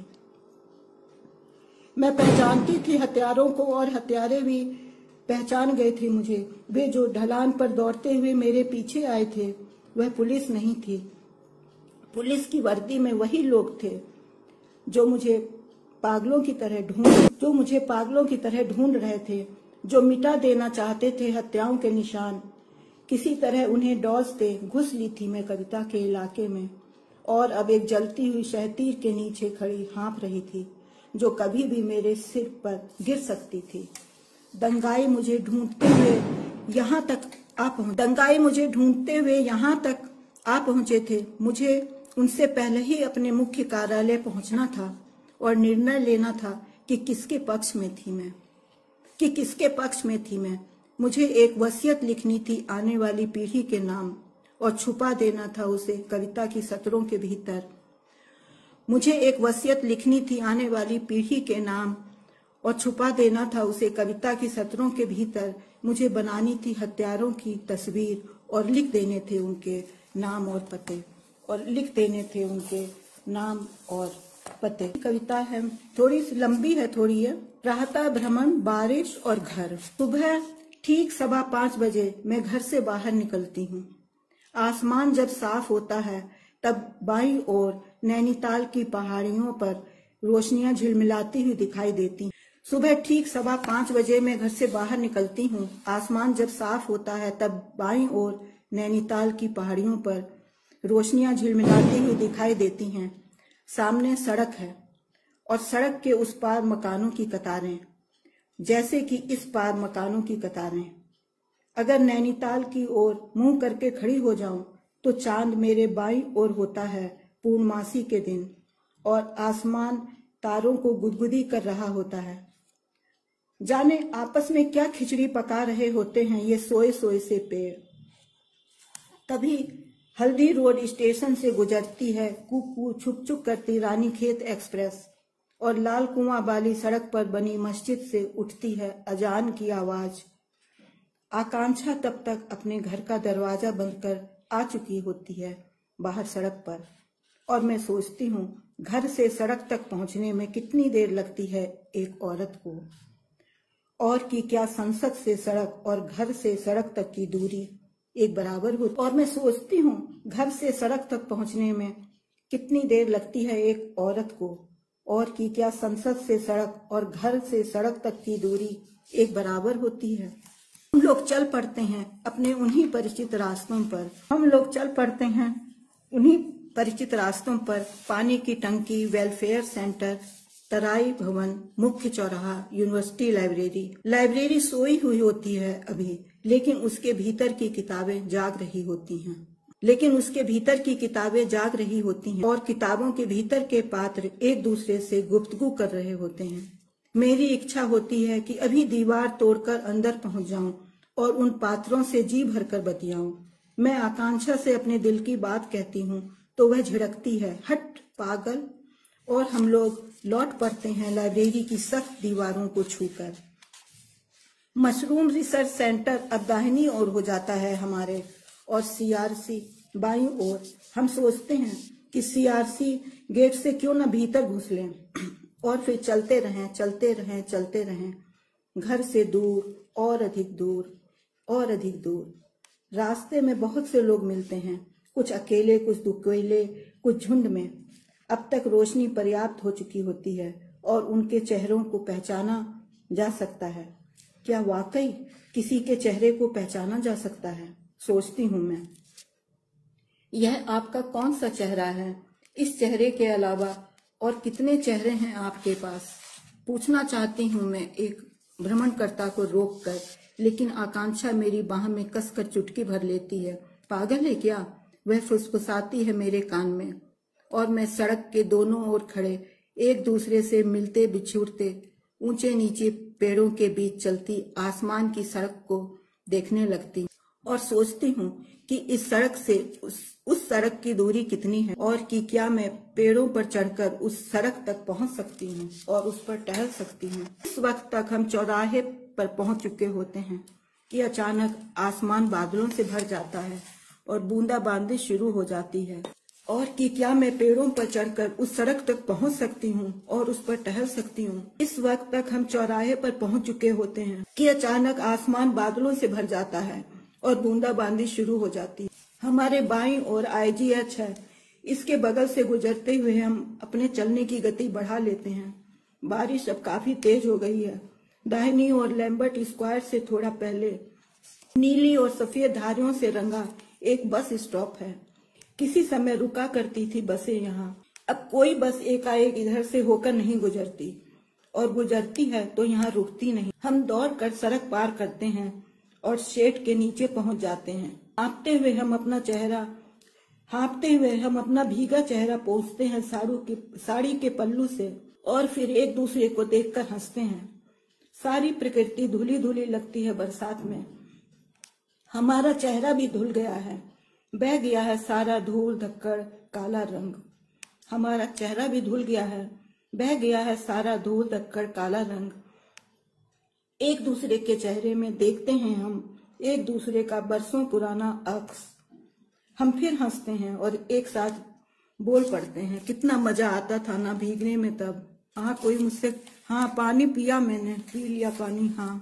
मैं पहचानती थी हत्यारों को और हत्यारे भी पहचान गए थे मुझे। वे जो ढलान पर दौड़ते हुए मेरे पीछे आए थे वह पुलिस नहीं थी। पुलिस की वर्दी में वही लोग थे जो मुझे पागलों की तरह ढूंढ जो मुझे पागलों की तरह ढूंढ रहे थे, जो मिटा देना चाहते थे हत्याओं के निशान। किसी तरह उन्हें डॉज दे घुस ली थी मैं कविता के इलाके में, और अब एक जलती हुई शहतीर के नीचे खड़ी हाँफ रही थी, जो कभी भी मेरे सिर पर गिर सकती थी। दंगाई मुझे ढूंढते हुए यहाँ तक आ पहुंचे दंगाई मुझे ढूंढते हुए यहाँ तक आ पहुंचे थे। मुझे उनसे पहले ही अपने मुख्य कार्यालय पहुंचना था और निर्णय लेना था कि किसके पक्ष में थी मैं कि किसके पक्ष में थी मैं। मुझे एक वसीयत लिखनी थी आने वाली पीढ़ी के नाम, और छुपा देना था उसे कविता की सत्रों के भीतर। मुझे एक वसीयत लिखनी थी आने वाली पीढ़ी के नाम, और छुपा देना था उसे कविता की सत्रों के भीतर। मुझे बनानी थी हत्यारों की तस्वीर और लिख देने थे उनके नाम और पते और लिख देने थे उनके नाम और पते। कविता है, थोड़ी सी लंबी है, थोड़ी है। रहता भ्रमण बारिश और घर। सुबह ठीक सवा पांच बजे मैं घर से बाहर निकलती हूँ। आसमान जब साफ होता है तब बाईं ओर नैनीताल की पहाड़ियों पर रोशनियां झिलमिलाती हुई दिखाई देती। सुबह ठीक सवा पांच बजे मैं घर से बाहर निकलती हूँ। आसमान जब साफ होता है तब बाईं ओर नैनीताल की पहाड़ियों पर रोशनियां झिलमिलाती हुई दिखाई देती हैं। सामने सड़क है और सड़क के उस पार मकानों की कतारें, जैसे कि इस पार मकानों की कतारें। अगर नैनीताल की ओर मुंह करके खड़ी हो जाऊं तो चांद मेरे बाईं ओर होता है, पूर्णमासी के दिन और आसमान तारों को गुदगुदी कर रहा होता है। जाने आपस में क्या खिचड़ी पका रहे होते हैं ये सोए सोए से पेड़। तभी हल्दी रोड स्टेशन से गुजरती है कू छुप छुप करती रानीखेत एक्सप्रेस और लाल कुआं वाली सड़क पर बनी मस्जिद से उठती है अजान की आवाज। आकांक्षा तब तक अपने घर का दरवाजा बंद कर आ चुकी होती है बाहर सड़क पर, और मैं सोचती हूँ घर से सड़क तक पहुंचने में कितनी देर लगती है एक औरत को, और कि क्या संसद से सड़क और घर से सड़क तक की दूरी एक बराबर होती। और मैं सोचती हूँ घर से सड़क तक पहुंचने में कितनी देर लगती है एक औरत को, और कि क्या संसद से सड़क और घर से सड़क तक की दूरी एक बराबर होती है। हम लोग चल पड़ते हैं अपने उन्हीं परिचित रास्तों पर हम लोग चल पड़ते हैं उन्हीं परिचित रास्तों पर पानी की टंकी, वेलफेयर सेंटर, तराई भवन, मुख्य चौराहा, यूनिवर्सिटी लाइब्रेरी। लाइब्रेरी सोई हुई होती है अभी, लेकिन उसके भीतर की किताबें जाग रही होती हैं लेकिन उसके भीतर की किताबें जाग रही होती हैं और किताबों के भीतर के पात्र एक दूसरे से गुफ्तगू कर रहे होते हैं। मेरी इच्छा होती है कि अभी दीवार तोड़कर अंदर पहुंच जाऊं और उन पात्रों से जी भरकर बतियाऊं। मैं आकांक्षा से अपने दिल की बात कहती हूँ तो वह झिड़कती है, हट पागल, और हम लोग लौट पड़ते हैं लाइब्रेरी की सख्त दीवारों को छूकर। मशरूम रिसर्च सेंटर अब दाहिनी ओर हो जाता है हमारे, और सीआरसी बाईं ओर। हम सोचते हैं कि सीआरसी गेट से क्यों न भीतर घुस लें और फिर चलते रहें चलते रहें चलते रहें घर से दूर और अधिक दूर और अधिक दूर। रास्ते में बहुत से लोग मिलते हैं, कुछ अकेले, कुछ दुकेले, कुछ झुंड में। अब तक रोशनी पर्याप्त हो चुकी होती है और उनके चेहरों को पहचाना जा सकता है। क्या वाकई किसी के चेहरे को पहचाना जा सकता है, सोचती हूँ मैं। यह आपका कौन सा चेहरा है? इस चेहरे के अलावा और कितने चेहरे हैं आपके पास? पूछना चाहती हूँ मैं एक भ्रमणकर्ता को रोककर, लेकिन आकांक्षा मेरी बाह में कसकर चुटकी भर लेती है। पागल है क्या? वह फुसफुसाती है मेरे कान में, और मैं सड़क के दोनों ओर खड़े एक दूसरे से मिलते बिछुड़ते ऊंचे नीचे पेड़ों के बीच चलती आसमान की सड़क को देखने लगती और सोचती हूँ कि इस सड़क से उस, उस सड़क की दूरी कितनी है, और कि क्या मैं पेड़ों पर चढ़कर उस सड़क तक पहुँच सकती हूँ और उस पर टहल सकती हूँ। इस वक्त तक हम चौराहे पर पहुँच चुके होते हैं कि अचानक आसमान बादलों से भर जाता है और बूंदाबांदी शुरू हो जाती है, और कि क्या मैं पेड़ों पर चढ़कर उस सड़क तक पहुंच सकती हूँ और उस पर टहल सकती हूँ। इस वक्त तक हम चौराहे पर पहुंच चुके होते हैं कि अचानक आसमान बादलों से भर जाता है और बूंदाबांदी शुरू हो जाती है। हमारे बाईं ओर आईजीएच है, इसके बगल से गुजरते हुए हम अपने चलने की गति बढ़ा लेते हैं। बारिश अब काफी तेज हो गई है। दाहिनी ओर लैम्बर्ट स्क्वायर से थोड़ा पहले नीली और सफेद धारियों से रंगा एक बस स्टॉप है। किसी समय रुका करती थी बसें यहाँ, अब कोई बस एकाएक इधर से होकर नहीं गुजरती, और गुजरती है तो यहाँ रुकती नहीं। हम दौड़कर सड़क पार करते हैं और शेड के नीचे पहुंच जाते हैं। हाँपते हुए हम अपना चेहरा हाँपते हुए हम अपना भीगा चेहरा पोंछते हैं साड़ू के साड़ी के पल्लू से, और फिर एक दूसरे को देखकर हंसते हैं। सारी प्रकृति धुली धुली लगती है बरसात में। हमारा चेहरा भी धुल गया है, बह गया है सारा धूल धक्कड़ काला रंग। हमारा चेहरा भी धुल गया है, बह गया है सारा धूल धक्कड़ काला रंग। एक दूसरे के चेहरे में देखते हैं हम एक दूसरे का बरसों पुराना अक्स। हम फिर हंसते हैं और एक साथ बोल पड़ते हैं, कितना मजा आता था ना भीगने में तब। हाँ कोई मुझसे, हाँ पानी पिया मैंने, पी लिया पानी, हाँ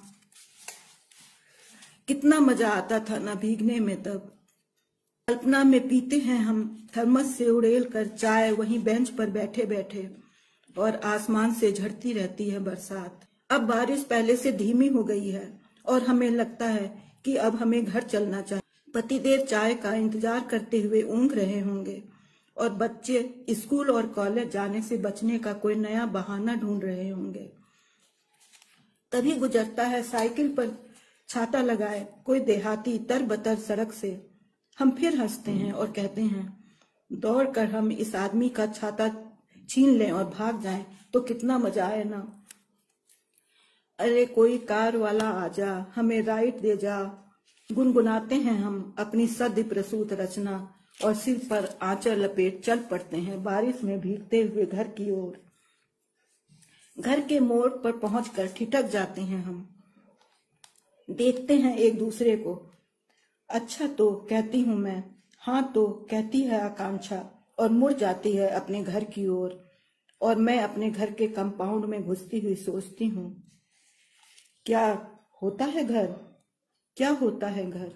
कितना मजा आता था ना भीगने में तब। कल्पना में पीते हैं हम थर्मस से उड़ेल कर चाय वहीं बेंच पर बैठे बैठे, और आसमान से झड़ती रहती है बरसात। अब बारिश पहले से धीमी हो गई है और हमें लगता है कि अब हमें घर चलना चाहिए। पतिदेव चाय का इंतजार करते हुए ऊँघ रहे होंगे और बच्चे स्कूल और कॉलेज जाने से बचने का कोई नया बहाना ढूंढ रहे होंगे। तभी गुजरता है साइकिल पर छाता लगाए कोई देहाती तरबतर सड़क से। हम फिर हंसते हैं और कहते हैं, दौड़कर हम इस आदमी का छाता छीन लें और भाग जाएं तो कितना मजा आए ना। अरे कोई कार वाला आजा, हमें राइट दे जा, गुनगुनाते हैं हम अपनी सद्य प्रसूत रचना और सिर पर आंचल लपेट चल पड़ते हैं बारिश में भीगते हुए घर की ओर। घर के मोड़ पर पहुंचकर ठिठक जाते हैं हम, देखते हैं एक दूसरे को। अच्छा तो कहती हूं मैं, हाँ तो कहती है आकांक्षा और मुड़ जाती है अपने घर की ओर। और मैं अपने घर के कंपाउंड में घुसती हुई सोचती हूँ, क्या होता है घर, क्या होता है घर।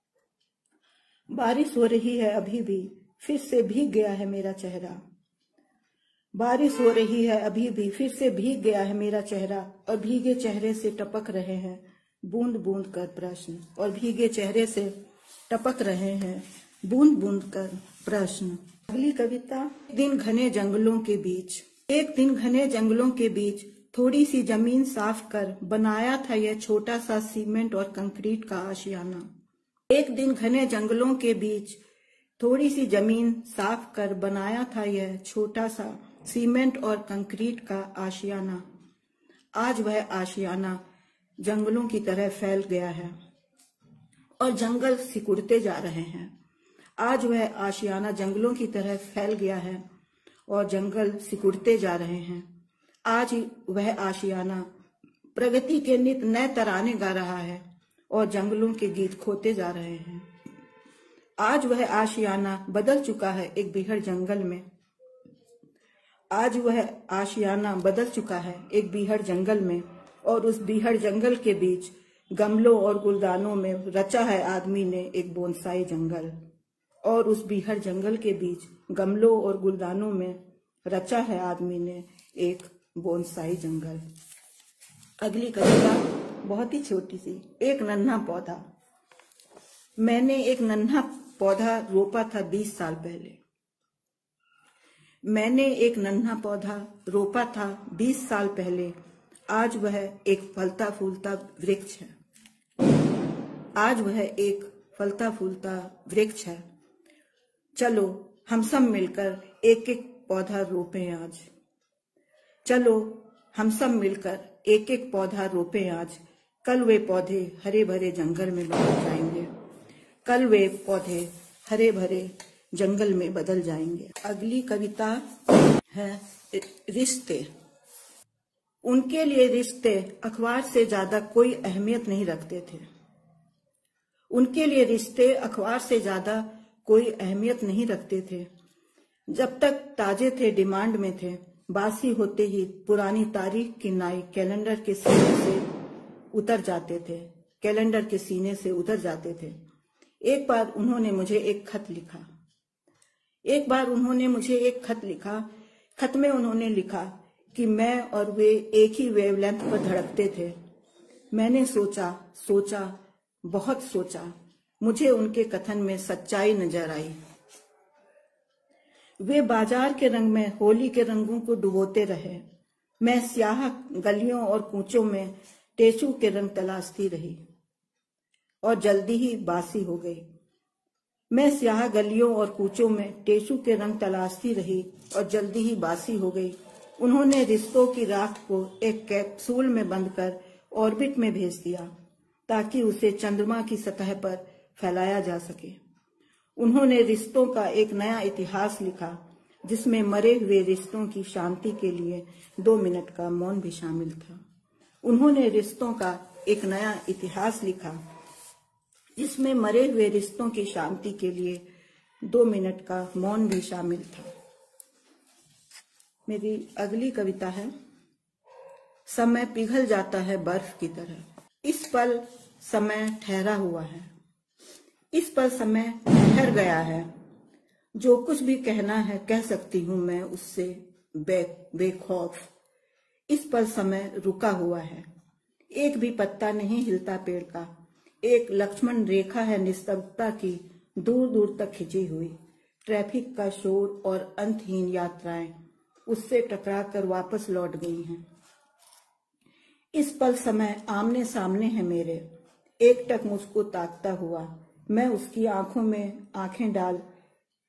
बारिश हो रही है अभी भी, फिर से भीग गया है मेरा चेहरा। बारिश हो रही है अभी भी, फिर से भीग गया है मेरा चेहरा और भीगे चेहरे से टपक रहे हैं बूंद बूंद कर प्रश्न। और भीगे चेहरे से टपक रहे हैं बूंद बूंद कर प्रश्न। अगली कविता। एक दिन घने जंगलों के बीच, एक दिन घने जंगलों के बीच थोड़ी सी जमीन साफ कर बनाया था यह छोटा सा सीमेंट और कंक्रीट का आशियाना। एक दिन घने जंगलों के बीच थोड़ी सी जमीन साफ कर बनाया था यह छोटा सा सीमेंट और कंक्रीट का आशियाना। आज वह आशियाना जंगलों की तरह फैल गया है और जंगल सिकुड़ते जा रहे हैं। आज वह आशियाना जंगलों की तरह फैल गया है और जंगल सिकुड़ते जा रहे हैं। आज वह आशियाना प्रगति के नित नए तराने गा रहा है और जंगलों के गीत खोते जा रहे हैं। आज वह आशियाना बदल चुका है एक बीहड़ जंगल में। आज वह आशियाना बदल चुका है एक बीहड़ जंगल में और उस बीहड़ जंगल के बीच गमलों और गुलदानों में रचा है आदमी ने एक बोनसाई जंगल। और उस बीहड़ जंगल के बीच गमलों और गुलदानों में रचा है आदमी ने एक बोनसाई जंगल। अगली कविता बहुत ही छोटी सी। एक नन्हा पौधा। मैंने एक नन्हा पौधा रोपा था बीस साल पहले। मैंने एक नन्हा पौधा रोपा था बीस साल पहले। आज वह एक फलता फूलता वृक्ष है। आज वह एक फलता फूलता वृक्ष है। चलो हम सब मिलकर एक एक पौधा रोपें आज। चलो हम सब मिलकर एक एक पौधा रोपें आज। कल वे पौधे हरे भरे जंगल में बदल जाएंगे। कल वे पौधे हरे भरे जंगल में बदल जाएंगे। अगली कविता है रिश्ते। उनके लिए रिश्ते अखबार से ज्यादा कोई अहमियत नहीं रखते थे। उनके लिए रिश्ते अखबार से ज्यादा कोई अहमियत नहीं रखते थे। जब तक ताजे थे डिमांड में थे, बासी होते ही पुरानी तारीख की नाई कैलेंडर के सीने से उतर जाते थे कैलेंडर के सीने से उतर जाते थे। एक बार उन्होंने मुझे एक खत लिखा एक बार उन्होंने मुझे एक खत लिखा खत में उन्होंने लिखा कि मैं और वे एक ही वेवलेंथ पर धड़कते थे। मैंने सोचा सोचा बहुत सोचा। मुझे उनके कथन में सच्चाई नजर आई। वे बाजार के रंग में होली के रंगों को डुबोते रहे। मैं स्याह गलियों और कूचों में टेसू के रंग तलाशती रही और जल्दी ही बासी हो गई। मैं स्याह गलियों और कूचों में टेसू के रंग तलाशती रही और जल्दी ही बासी हो गई। उन्होंने रिश्तों की राख को एक कैप्सूल में बंद कर ऑर्बिट में भेज दिया ताकि उसे चंद्रमा की सतह पर फैलाया जा सके। उन्होंने रिश्तों का एक नया इतिहास लिखा जिसमें मरे हुए रिश्तों की शांति के लिए दो मिनट का मौन भी शामिल था। उन्होंने रिश्तों का एक नया इतिहास लिखा जिसमें मरे हुए रिश्तों की शांति के लिए दो मिनट का मौन भी शामिल था। मेरी अगली कविता है समय पिघल जाता है बर्फ की तरह। इस पल समय ठहरा हुआ है। इस पल समय ठहर गया है। जो कुछ भी कहना है कह सकती हूँ मैं उससे बे बेखौफ। इस पल समय रुका हुआ है। एक भी पत्ता नहीं हिलता पेड़ का। एक लक्ष्मण रेखा है निस्तब्धता की दूर दूर तक खिंची हुई। ट्रैफिक का शोर और अंतहीन यात्राएं उससे टकरा कर वापस लौट गई हैं। इस पल समय आमने सामने है मेरे। एक टक मुझको ताकता हुआ मैं उसकी आंखों में आंखें डाल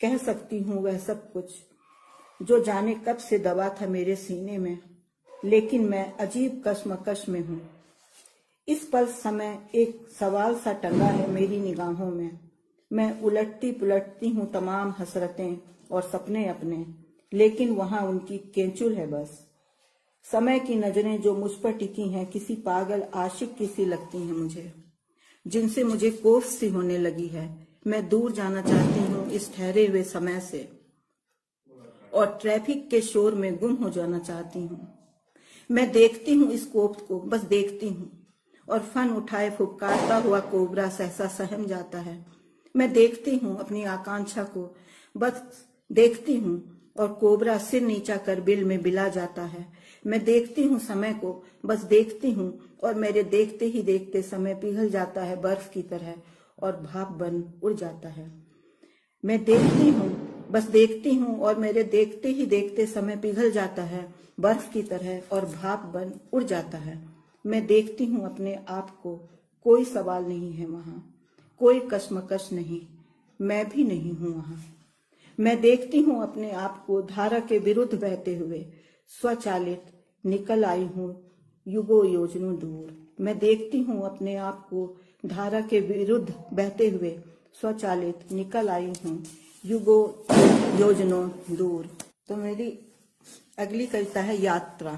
कह सकती हूँ वह सब कुछ जो जाने कब से दबा था मेरे सीने में, लेकिन मैं अजीब कश्मकश में हूँ। इस पल समय एक सवाल सा टंगा है मेरी निगाहों में। मैं उलटती पुलटती हूँ तमाम हसरतें और सपने अपने, लेकिन वहां उनकी केंचुल है बस। समय की नजरें जो मुझ पर टिकी हैं किसी पागल आशिक की सी लगती हैं मुझे, जिनसे मुझे कोफ सी होने लगी है। मैं दूर जाना चाहती हूँ इस ठहरे हुए समय से और ट्रैफिक के शोर में गुम हो जाना चाहती हूँ। मैं देखती हूँ इस कोफ्त को, बस देखती हूँ, और फन उठाए फुफकारता हुआ कोबरा सहसा सहम जाता है। मैं देखती हूँ अपनी आकांक्षा को, बस देखती हूँ, और कोबरा सिर नीचा कर बिल में बिला जाता है। मैं देखती हूँ समय को, बस देखती हूँ, और मेरे देखते ही देखते समय पिघल जाता है बर्फ की तरह और भाप बन उड़ जाता है। मैं देखती हूँ, बस देखती हूँ, और मेरे देखते ही देखते समय पिघल जाता है बर्फ की तरह और भाप बन उड़ जाता है। मैं देखती हूँ अपने आप को, कोई सवाल नहीं है वहां, कोई कश्मकश नहीं, मैं भी नहीं हूं वहां। मैं देखती हूँ अपने आप को धारा के विरुद्ध बहते हुए, स्वचालित निकल आई हूँ युगो योजनों दूर। मैं देखती हूँ अपने आप को धारा के विरुद्ध बहते हुए, स्वचालित निकल आई हूँ युगो योजनों दूर। तो मेरी अगली कविता है यात्रा।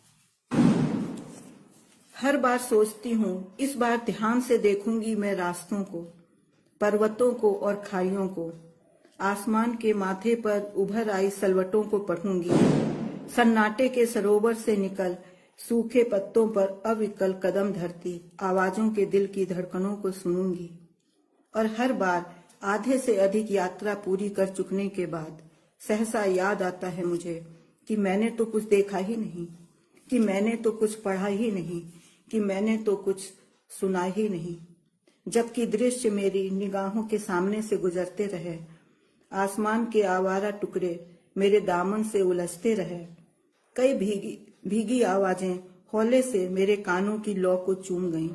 हर बार सोचती हूँ इस बार ध्यान से देखूंगी मैं रास्तों को, पर्वतों को और खाइयों को, आसमान के माथे पर उभर आई सलवटों को पढ़ूंगी, सन्नाटे के सरोवर से निकल सूखे पत्तों पर अविकल कदम धरती आवाजों के दिल की धड़कनों को सुनूंगी। और हर बार आधे से अधिक यात्रा पूरी कर चुकने के बाद सहसा याद आता है मुझे कि मैंने तो कुछ देखा ही नहीं, कि मैंने तो कुछ पढ़ा ही नहीं, कि मैंने तो कुछ सुना ही नहीं। जबकि दृश्य मेरी निगाहों के सामने से गुजरते रहे, आसमान के आवारा टुकड़े मेरे दामन से उलझते रहे, कई भीगी भीगी आवाजें हौले से मेरे कानों की लौ को चूम गईं।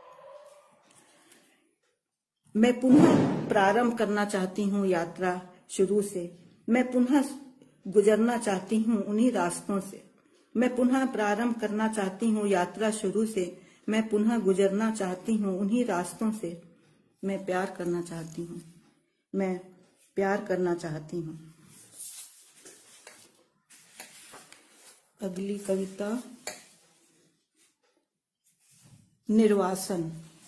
मैं पुनः प्रारंभ करना चाहती हूँ यात्रा शुरू से, मैं पुनः गुजरना चाहती हूँ उन्हीं रास्तों से। मैं पुनः प्रारंभ करना चाहती हूँ यात्रा शुरू से, मैं पुनः गुजरना चाहती हूँ उन्हीं रास्तों से। मैं प्यार करना चाहती हूँ, मैं प्यार करना चाहती हूँ। अगली कविता निर्वासन।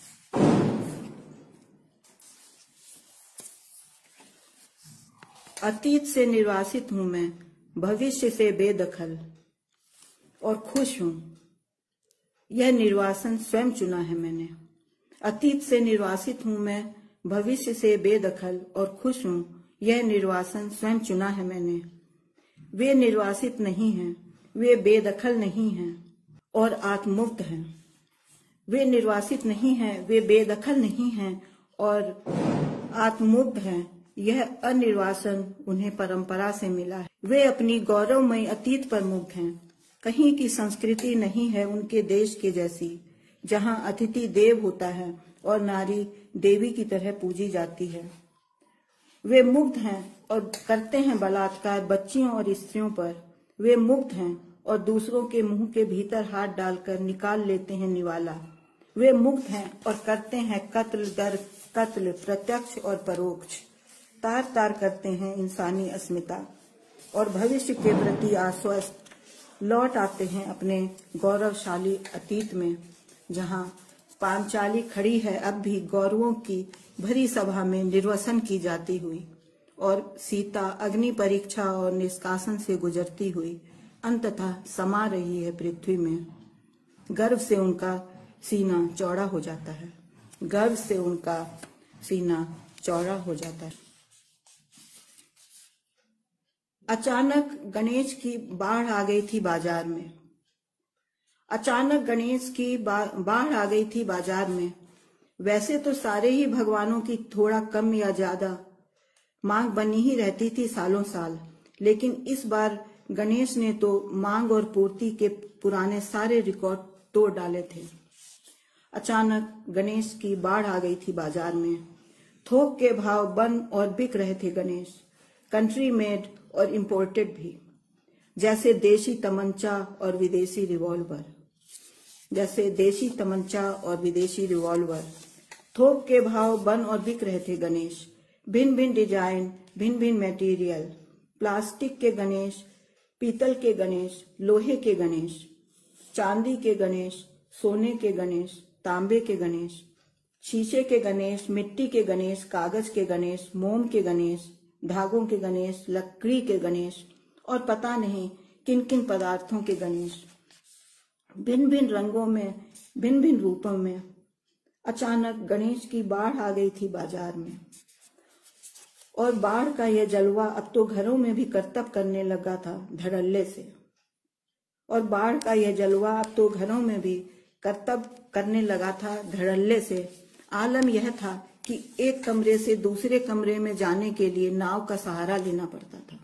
अतीत से निर्वासित हूं मैं, भविष्य से बेदखल और खुश हूं। यह निर्वासन स्वयं चुना है मैंने। अतीत से निर्वासित हूं मैं, भविष्य से बेदखल और खुश हूं। यह निर्वासन स्वयं चुना है मैंने। वे निर्वासित नहीं हैं, वे बेदखल नहीं हैं और आत्ममुक्त हैं। वे निर्वासित नहीं हैं, वे बेदखल नहीं हैं और आत्ममुक्त हैं। यह अनिर्वासन उन्हें परंपरा से मिला है। वे अपनी गौरवमयी अतीत पर मुग्ध हैं। कहीं की संस्कृति नहीं है उनके देश के जैसी, जहां अतिथि देव होता है और नारी देवी की तरह पूजी जाती है। वे मुग्ध हैं और करते हैं बलात्कार बच्चियों और स्त्रियों पर। वे मुग्ध हैं और दूसरों के मुंह के भीतर हाथ डालकर निकाल लेते हैं निवाला। वे मुग्ध हैं और करते हैं कत्ल दर कत्ल, प्रत्यक्ष और परोक्ष। तार तार करते हैं इंसानी अस्मिता और भविष्य के प्रति आश्वस्त लौट आते हैं अपने गौरवशाली अतीत में, जहां पांचाली खड़ी है अब भी गौरवों की भरी सभा में निर्वसन की जाती हुई, और सीता अग्नि परीक्षा और निष्कासन से गुजरती हुई अंततः समा रही है पृथ्वी में। गर्व से उनका सीना चौड़ा हो जाता है, गर्व से उनका सीना चौड़ा हो जाता है। अचानक गणेश की बाढ़ आ गई थी बाजार में। अचानक गणेश की बाढ़ आ गई थी बाजार में। वैसे तो सारे ही भगवानों की थोड़ा कम या ज्यादा मांग बनी ही रहती थी सालों साल, लेकिन इस बार गणेश ने तो मांग और पूर्ति के पुराने सारे रिकॉर्ड तोड़ डाले थे। अचानक गणेश की बाढ़ आ गई थी बाजार में। थोक के भाव बन और बिक रहे थे गणेश। कंट्री मेड और इम्पोर्टेड भी, जैसे देशी तमंचा और विदेशी रिवॉल्वर जैसे देशी तमंचा और विदेशी रिवॉल्वर थोक के भाव बन और बिक रहे थे गणेश। भिन्न भिन्न डिजाइन, भिन्न भिन्न मटेरियल, प्लास्टिक के गणेश, पीतल के गणेश, लोहे के गणेश, चांदी के गणेश, सोने के गणेश, तांबे के गणेश, शीशे के गणेश, मिट्टी के गणेश, कागज के गणेश, मोम के गणेश, धागों के गणेश, लकड़ी के गणेश और पता नहीं किन किन पदार्थों के गणेश, भिन्न भिन्न रंगों में, भिन्न भिन्न रूपों में। अचानक गणेश की बाढ़ आ गई थी बाजार में, और बाढ़ का यह जलवा अब तो घरों में भी करतब करने लगा था धड़ल्ले से और बाढ़ का यह जलवा अब तो घरों में भी करतब करने लगा था धड़ल्ले से। आलम यह था कि एक कमरे से दूसरे कमरे में जाने के लिए नाव का सहारा लेना पड़ता था।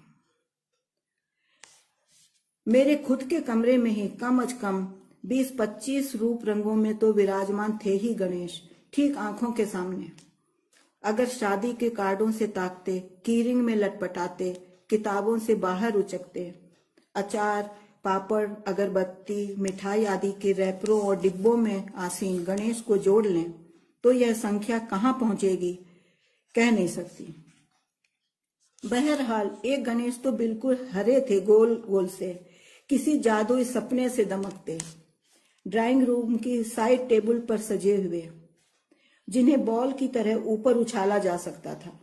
मेरे खुद के कमरे में ही कम अज कम बीस पच्चीस रूप रंगों में तो विराजमान थे ही गणेश, ठीक आंखों के सामने। अगर शादी के कार्डों से ताकते, कीरिंग में लटपटाते, किताबों से बाहर उचकते, अचार, पापड़, अगरबत्ती, मिठाई आदि के रैपरों और डिब्बों में आसीन गणेश को जोड़ लें तो यह संख्या कहाँ पहुंचेगी कह नहीं सकती। बहरहाल एक गणेश तो बिल्कुल हरे थे, गोल गोल से, किसी जादुई सपने से दमकते, ड्राइंग रूम की साइड टेबल पर सजे हुए, जिन्हें बॉल की तरह ऊपर उछाला जा सकता था।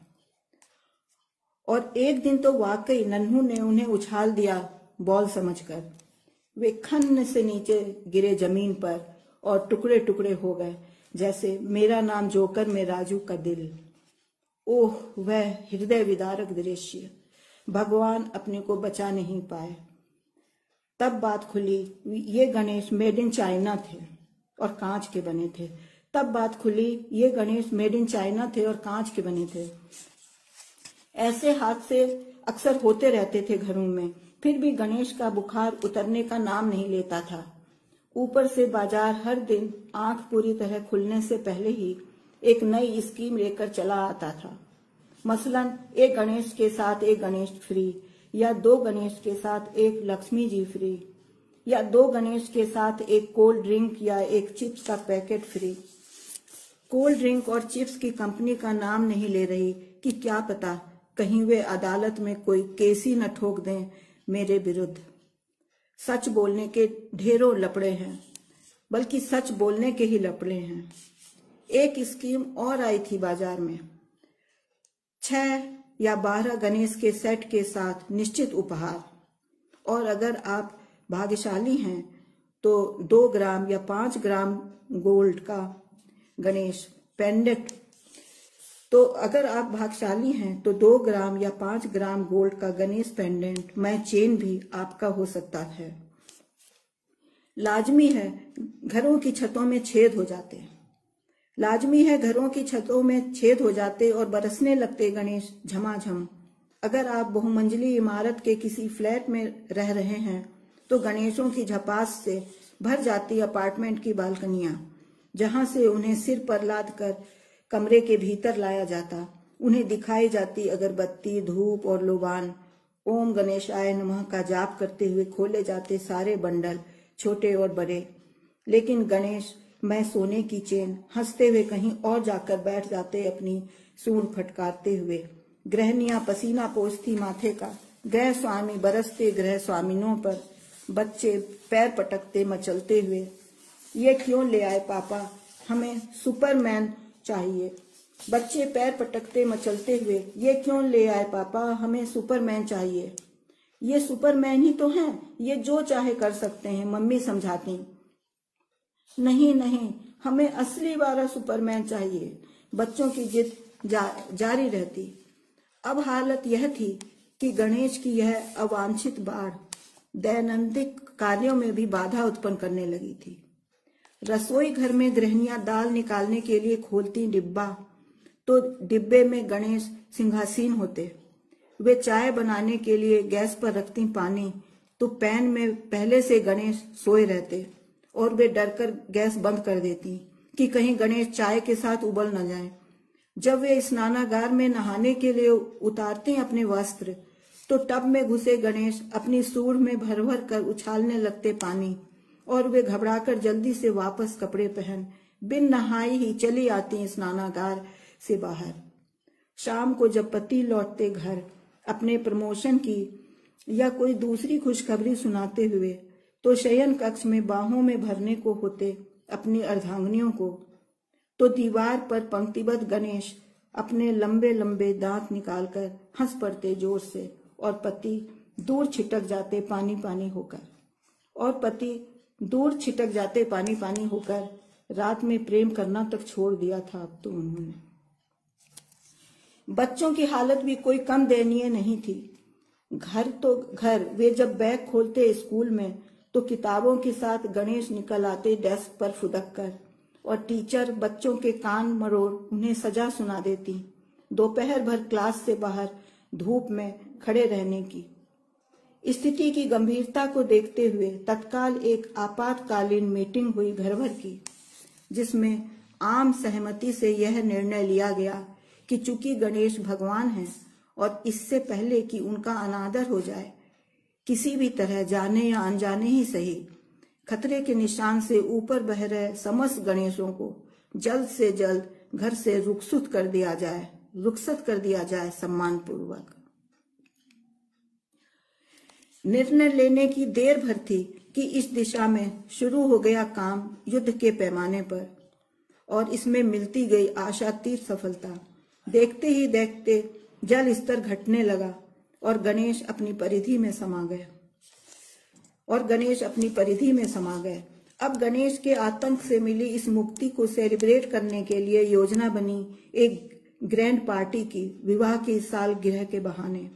और एक दिन तो वाकई नन्हू ने उन्हें उछाल दिया बॉल समझकर। वे खन्न से नीचे गिरे जमीन पर और टुकड़े टुकड़े हो गए, जैसे मेरा नाम जोकर में राजू का दिल। ओह, वह हृदय विदारक दृश्य! भगवान अपने को बचा नहीं पाए। तब बात खुली, ये गणेश मेड इन चाइना थे और कांच के बने थे। तब बात खुली, ये गणेश मेड इन चाइना थे और कांच के बने थे। ऐसे हादसे अक्सर होते रहते थे घरों में, फिर भी गणेश का बुखार उतरने का नाम नहीं लेता था। ऊपर से बाजार हर दिन आंख पूरी तरह खुलने से पहले ही एक नई स्कीम लेकर चला आता था। मसलन एक गणेश के साथ एक गणेश फ्री, या दो गणेश के साथ एक लक्ष्मी जी फ्री, या दो गणेश के साथ एक कोल्ड ड्रिंक या एक चिप्स का पैकेट फ्री। कोल्ड ड्रिंक और चिप्स की कंपनी का नाम नहीं ले रही कि क्या पता कहीं वे अदालत में कोई केस ही न ठोक दें मेरे विरुद्ध। सच बोलने के ढेरों लपड़े हैं, बल्कि सच बोलने के ही लपड़े हैं। एक स्कीम और आई थी बाजार में, छह या बारह गणेश के सेट के साथ निश्चित उपहार, और अगर आप भाग्यशाली हैं तो दो ग्राम या पांच ग्राम गोल्ड का गणेश पेंडेंट तो अगर आप भाग्यशाली हैं तो दो ग्राम या पांच ग्राम गोल्ड का गणेश पेंडेंट मैं चेन भी आपका हो सकता है। लाजमी है घरों की छतों में छेद हो जाते लाजमी है घरों की छतों में छेद हो जाते और बरसने लगते गणेश झमाझम। अगर आप बहुमंजिली इमारत के किसी फ्लैट में रह रहे हैं तो गणेशों की झपास से भर जाती अपार्टमेंट की बालकनियां, जहां से उन्हें सिर पर लाद कर कमरे के भीतर लाया जाता, उन्हें दिखाई जाती अगरबत्ती, धूप और लोबान। ओम गणेशाय नमः का जाप करते हुए खोले जाते सारे बंडल, छोटे और बड़े। लेकिन गणेश मैं सोने की चेन हंसते हुए कहीं और जाकर बैठ जाते, अपनी सूंड फटकारते हुए। गृहणियां पसीना पोंछती माथे का, गृह स्वामी बरसते गृह स्वामिनों पर, बच्चे पैर पटकते मचलते हुए, ये क्यों ले आए पापा, हमें सुपरमैन चाहिए। बच्चे पैर पटकते मचलते हुए, ये क्यों ले आए पापा, हमें सुपरमैन चाहिए। ये सुपरमैन ही तो हैं, ये जो चाहे कर सकते हैं, मम्मी समझाती। नहीं नहीं, हमें असली वाला सुपरमैन चाहिए। बच्चों की जिद जा, जारी रहती। अब हालत यह थी कि गणेश की यह अवांछित बाढ़ दैनंदिन कार्यों में भी बाधा उत्पन्न करने लगी थी। रसोई घर में गृहिणियां दाल निकालने के लिए खोलती डिब्बा तो डिब्बे में गणेश सिंहासीन होते। वे चाय बनाने के लिए गैस पर रखती पानी तो पैन में पहले से गणेश सोए रहते और वे डरकर गैस बंद कर देती कि कहीं गणेश चाय के साथ उबल न जाए। जब वे स्नानागार में नहाने के लिए उतारते हैं अपने वस्त्र, तो टब में घुसे गणेश अपनी सूंड में भर भर कर उछालने लगते पानी, और वे घबराकर जल्दी से वापस कपड़े पहन बिन नहाई ही चली आती स्नानागार से बाहर। शाम को जब पति लौटते घर अपने प्रमोशन की या कोई दूसरी खुशखबरी सुनाते हुए, तो शयन कक्ष में बाहों में भरने को होते अपनी अर्धांगिनियों को, तो दीवार पर पंक्तिबद्ध गणेश अपने लंबे लंबे दांत निकालकर हंस पड़ते जोर से, और पति दूर छिटक जाते पानी पानी होकर और पति दूर छिटक जाते पानी पानी होकर रात में प्रेम करना तक छोड़ दिया था अब तो उन्होंने। बच्चों की हालत भी कोई कम दयनीय नहीं थी। घर तो घर, वे जब बैग खोलते स्कूल में, तो किताबों के साथ गणेश निकल आते डेस्क पर फुदक कर, और टीचर बच्चों के कान मरोड़ उन्हें सजा सुना देती दोपहर भर क्लास से बाहर धूप में खड़े रहने की। स्थिति की गंभीरता को देखते हुए तत्काल एक आपातकालीन मीटिंग हुई घर भर की, जिसमें आम सहमति से यह निर्णय लिया गया कि चूंकि गणेश भगवान हैं और इससे पहले कि उनका अनादर हो जाए, किसी भी तरह जाने या अनजाने ही सही, खतरे के निशान से ऊपर बह रहे समस्त गणेशों को जल्द से जल्द घर से रुखसत कर दिया जाए रुखसत कर दिया जाए सम्मान पूर्वक। निर्णय लेने की देर भर थी कि इस दिशा में शुरू हो गया काम युद्ध के पैमाने पर, और इसमें मिलती गई आशातीत सफलता। देखते ही देखते जल स्तर घटने लगा और गणेश अपनी परिधि में समा गए और गणेश अपनी परिधि में समा गए। अब गणेश के आतंक से मिली इस मुक्ति को सेलिब्रेट करने के लिए योजना बनी एक ग्रैंड पार्टी की, विवाह की सालगिरह के बहाने।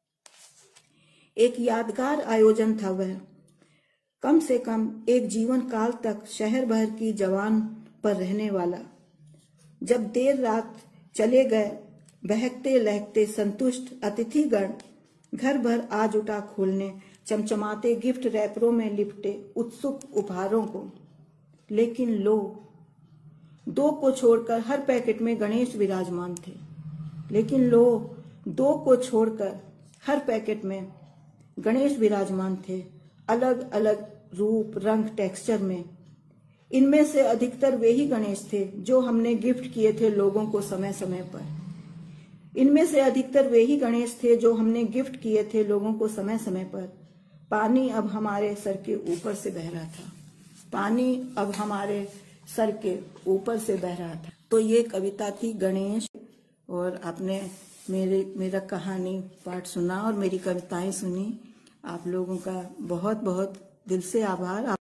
एक यादगार आयोजन था वह, कम से कम एक जीवन काल तक शहर भर की जवान पर रहने वाला। जब देर रात चले गए बहकते लहकते संतुष्ट अतिथिगण घर भर आज उठा खोलने चमचमाते गिफ्ट रैपरों में लिपटे उत्सुक उपहारों को, लेकिन लो, दो को छोड़कर हर पैकेट में गणेश विराजमान थे। लेकिन लो दो को छोड़कर हर पैकेट में गणेश विराजमान थे, अलग अलग रूप रंग टेक्सचर में। इनमें से अधिकतर वे ही गणेश थे जो हमने गिफ्ट किए थे लोगों को समय समय पर इनमें से अधिकतर वे ही गणेश थे जो हमने गिफ्ट किए थे लोगों को समय समय पर। पानी अब हमारे सर के ऊपर से बह रहा था पानी अब हमारे सर के ऊपर से बह रहा था। तो ये कविता थी गणेश, और आपने मेरे मेरा कहानी पाठ सुना और मेरी कविताएं सुनी। आप लोगों का बहुत बहुत दिल से आभार।